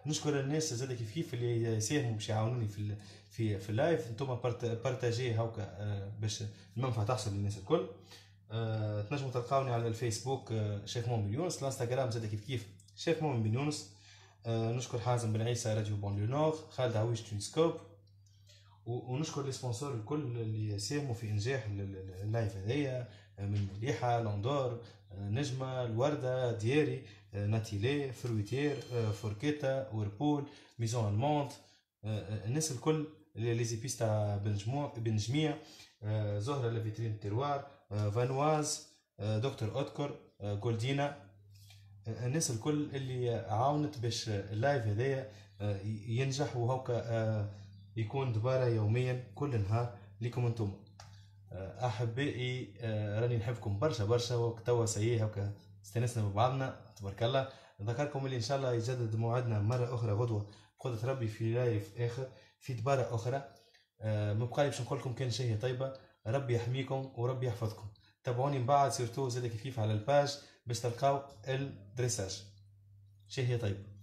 نشكر الناس زاد كيف كيف اللي يساهموا باش يعاونوني في ال في في اللايف. انتم بارتاجي هاكا آه، باش المنفعه تحصل للناس الكل. آه، تنجموا تلقاوني على الفيسبوك آه، شيخ مؤمن بن يونس، الانستغرام زاد كيف كيف شيخ مؤمن بن يونس. آه، نشكر حازم بن عيسى راديو بون نور، خالد عويش تونسكوب، ونشكر لي سبونسور الكل اللي ساهموا في انجاح اللايف هذايا، من مليحه، لوندور، نجمه، الورده، دياري، ناتيلي، فرويتير، فوركيتا، ويربول، ميزون الموند، الناس الكل، لي زيبيس تاع بنجموع بنجميع، زهره لافيترين تيروار، فانواز، دكتور اوتكر، جولدينا، الناس الكل اللي عاونت باش اللايف هذايا ينجح وهوكا يكون دبارة يوميا كل نهار ليكم انتم. احبائي راني نحبكم برشا برشا، وتوا سيئ هكا استنسنا ببعضنا تبارك الله. نذكركم اللي ان شاء الله يجدد موعدنا مره اخرى غدوه بقدره ربي في لايف اخر في دبارة اخرى. مبقالي باش نقول لكم كان شيء طيبه، ربي يحميكم وربي يحفظكم. تابعوني من بعد سيرتو زاد كيف على الباج باش تلقاو الدريساج. شيء طيب.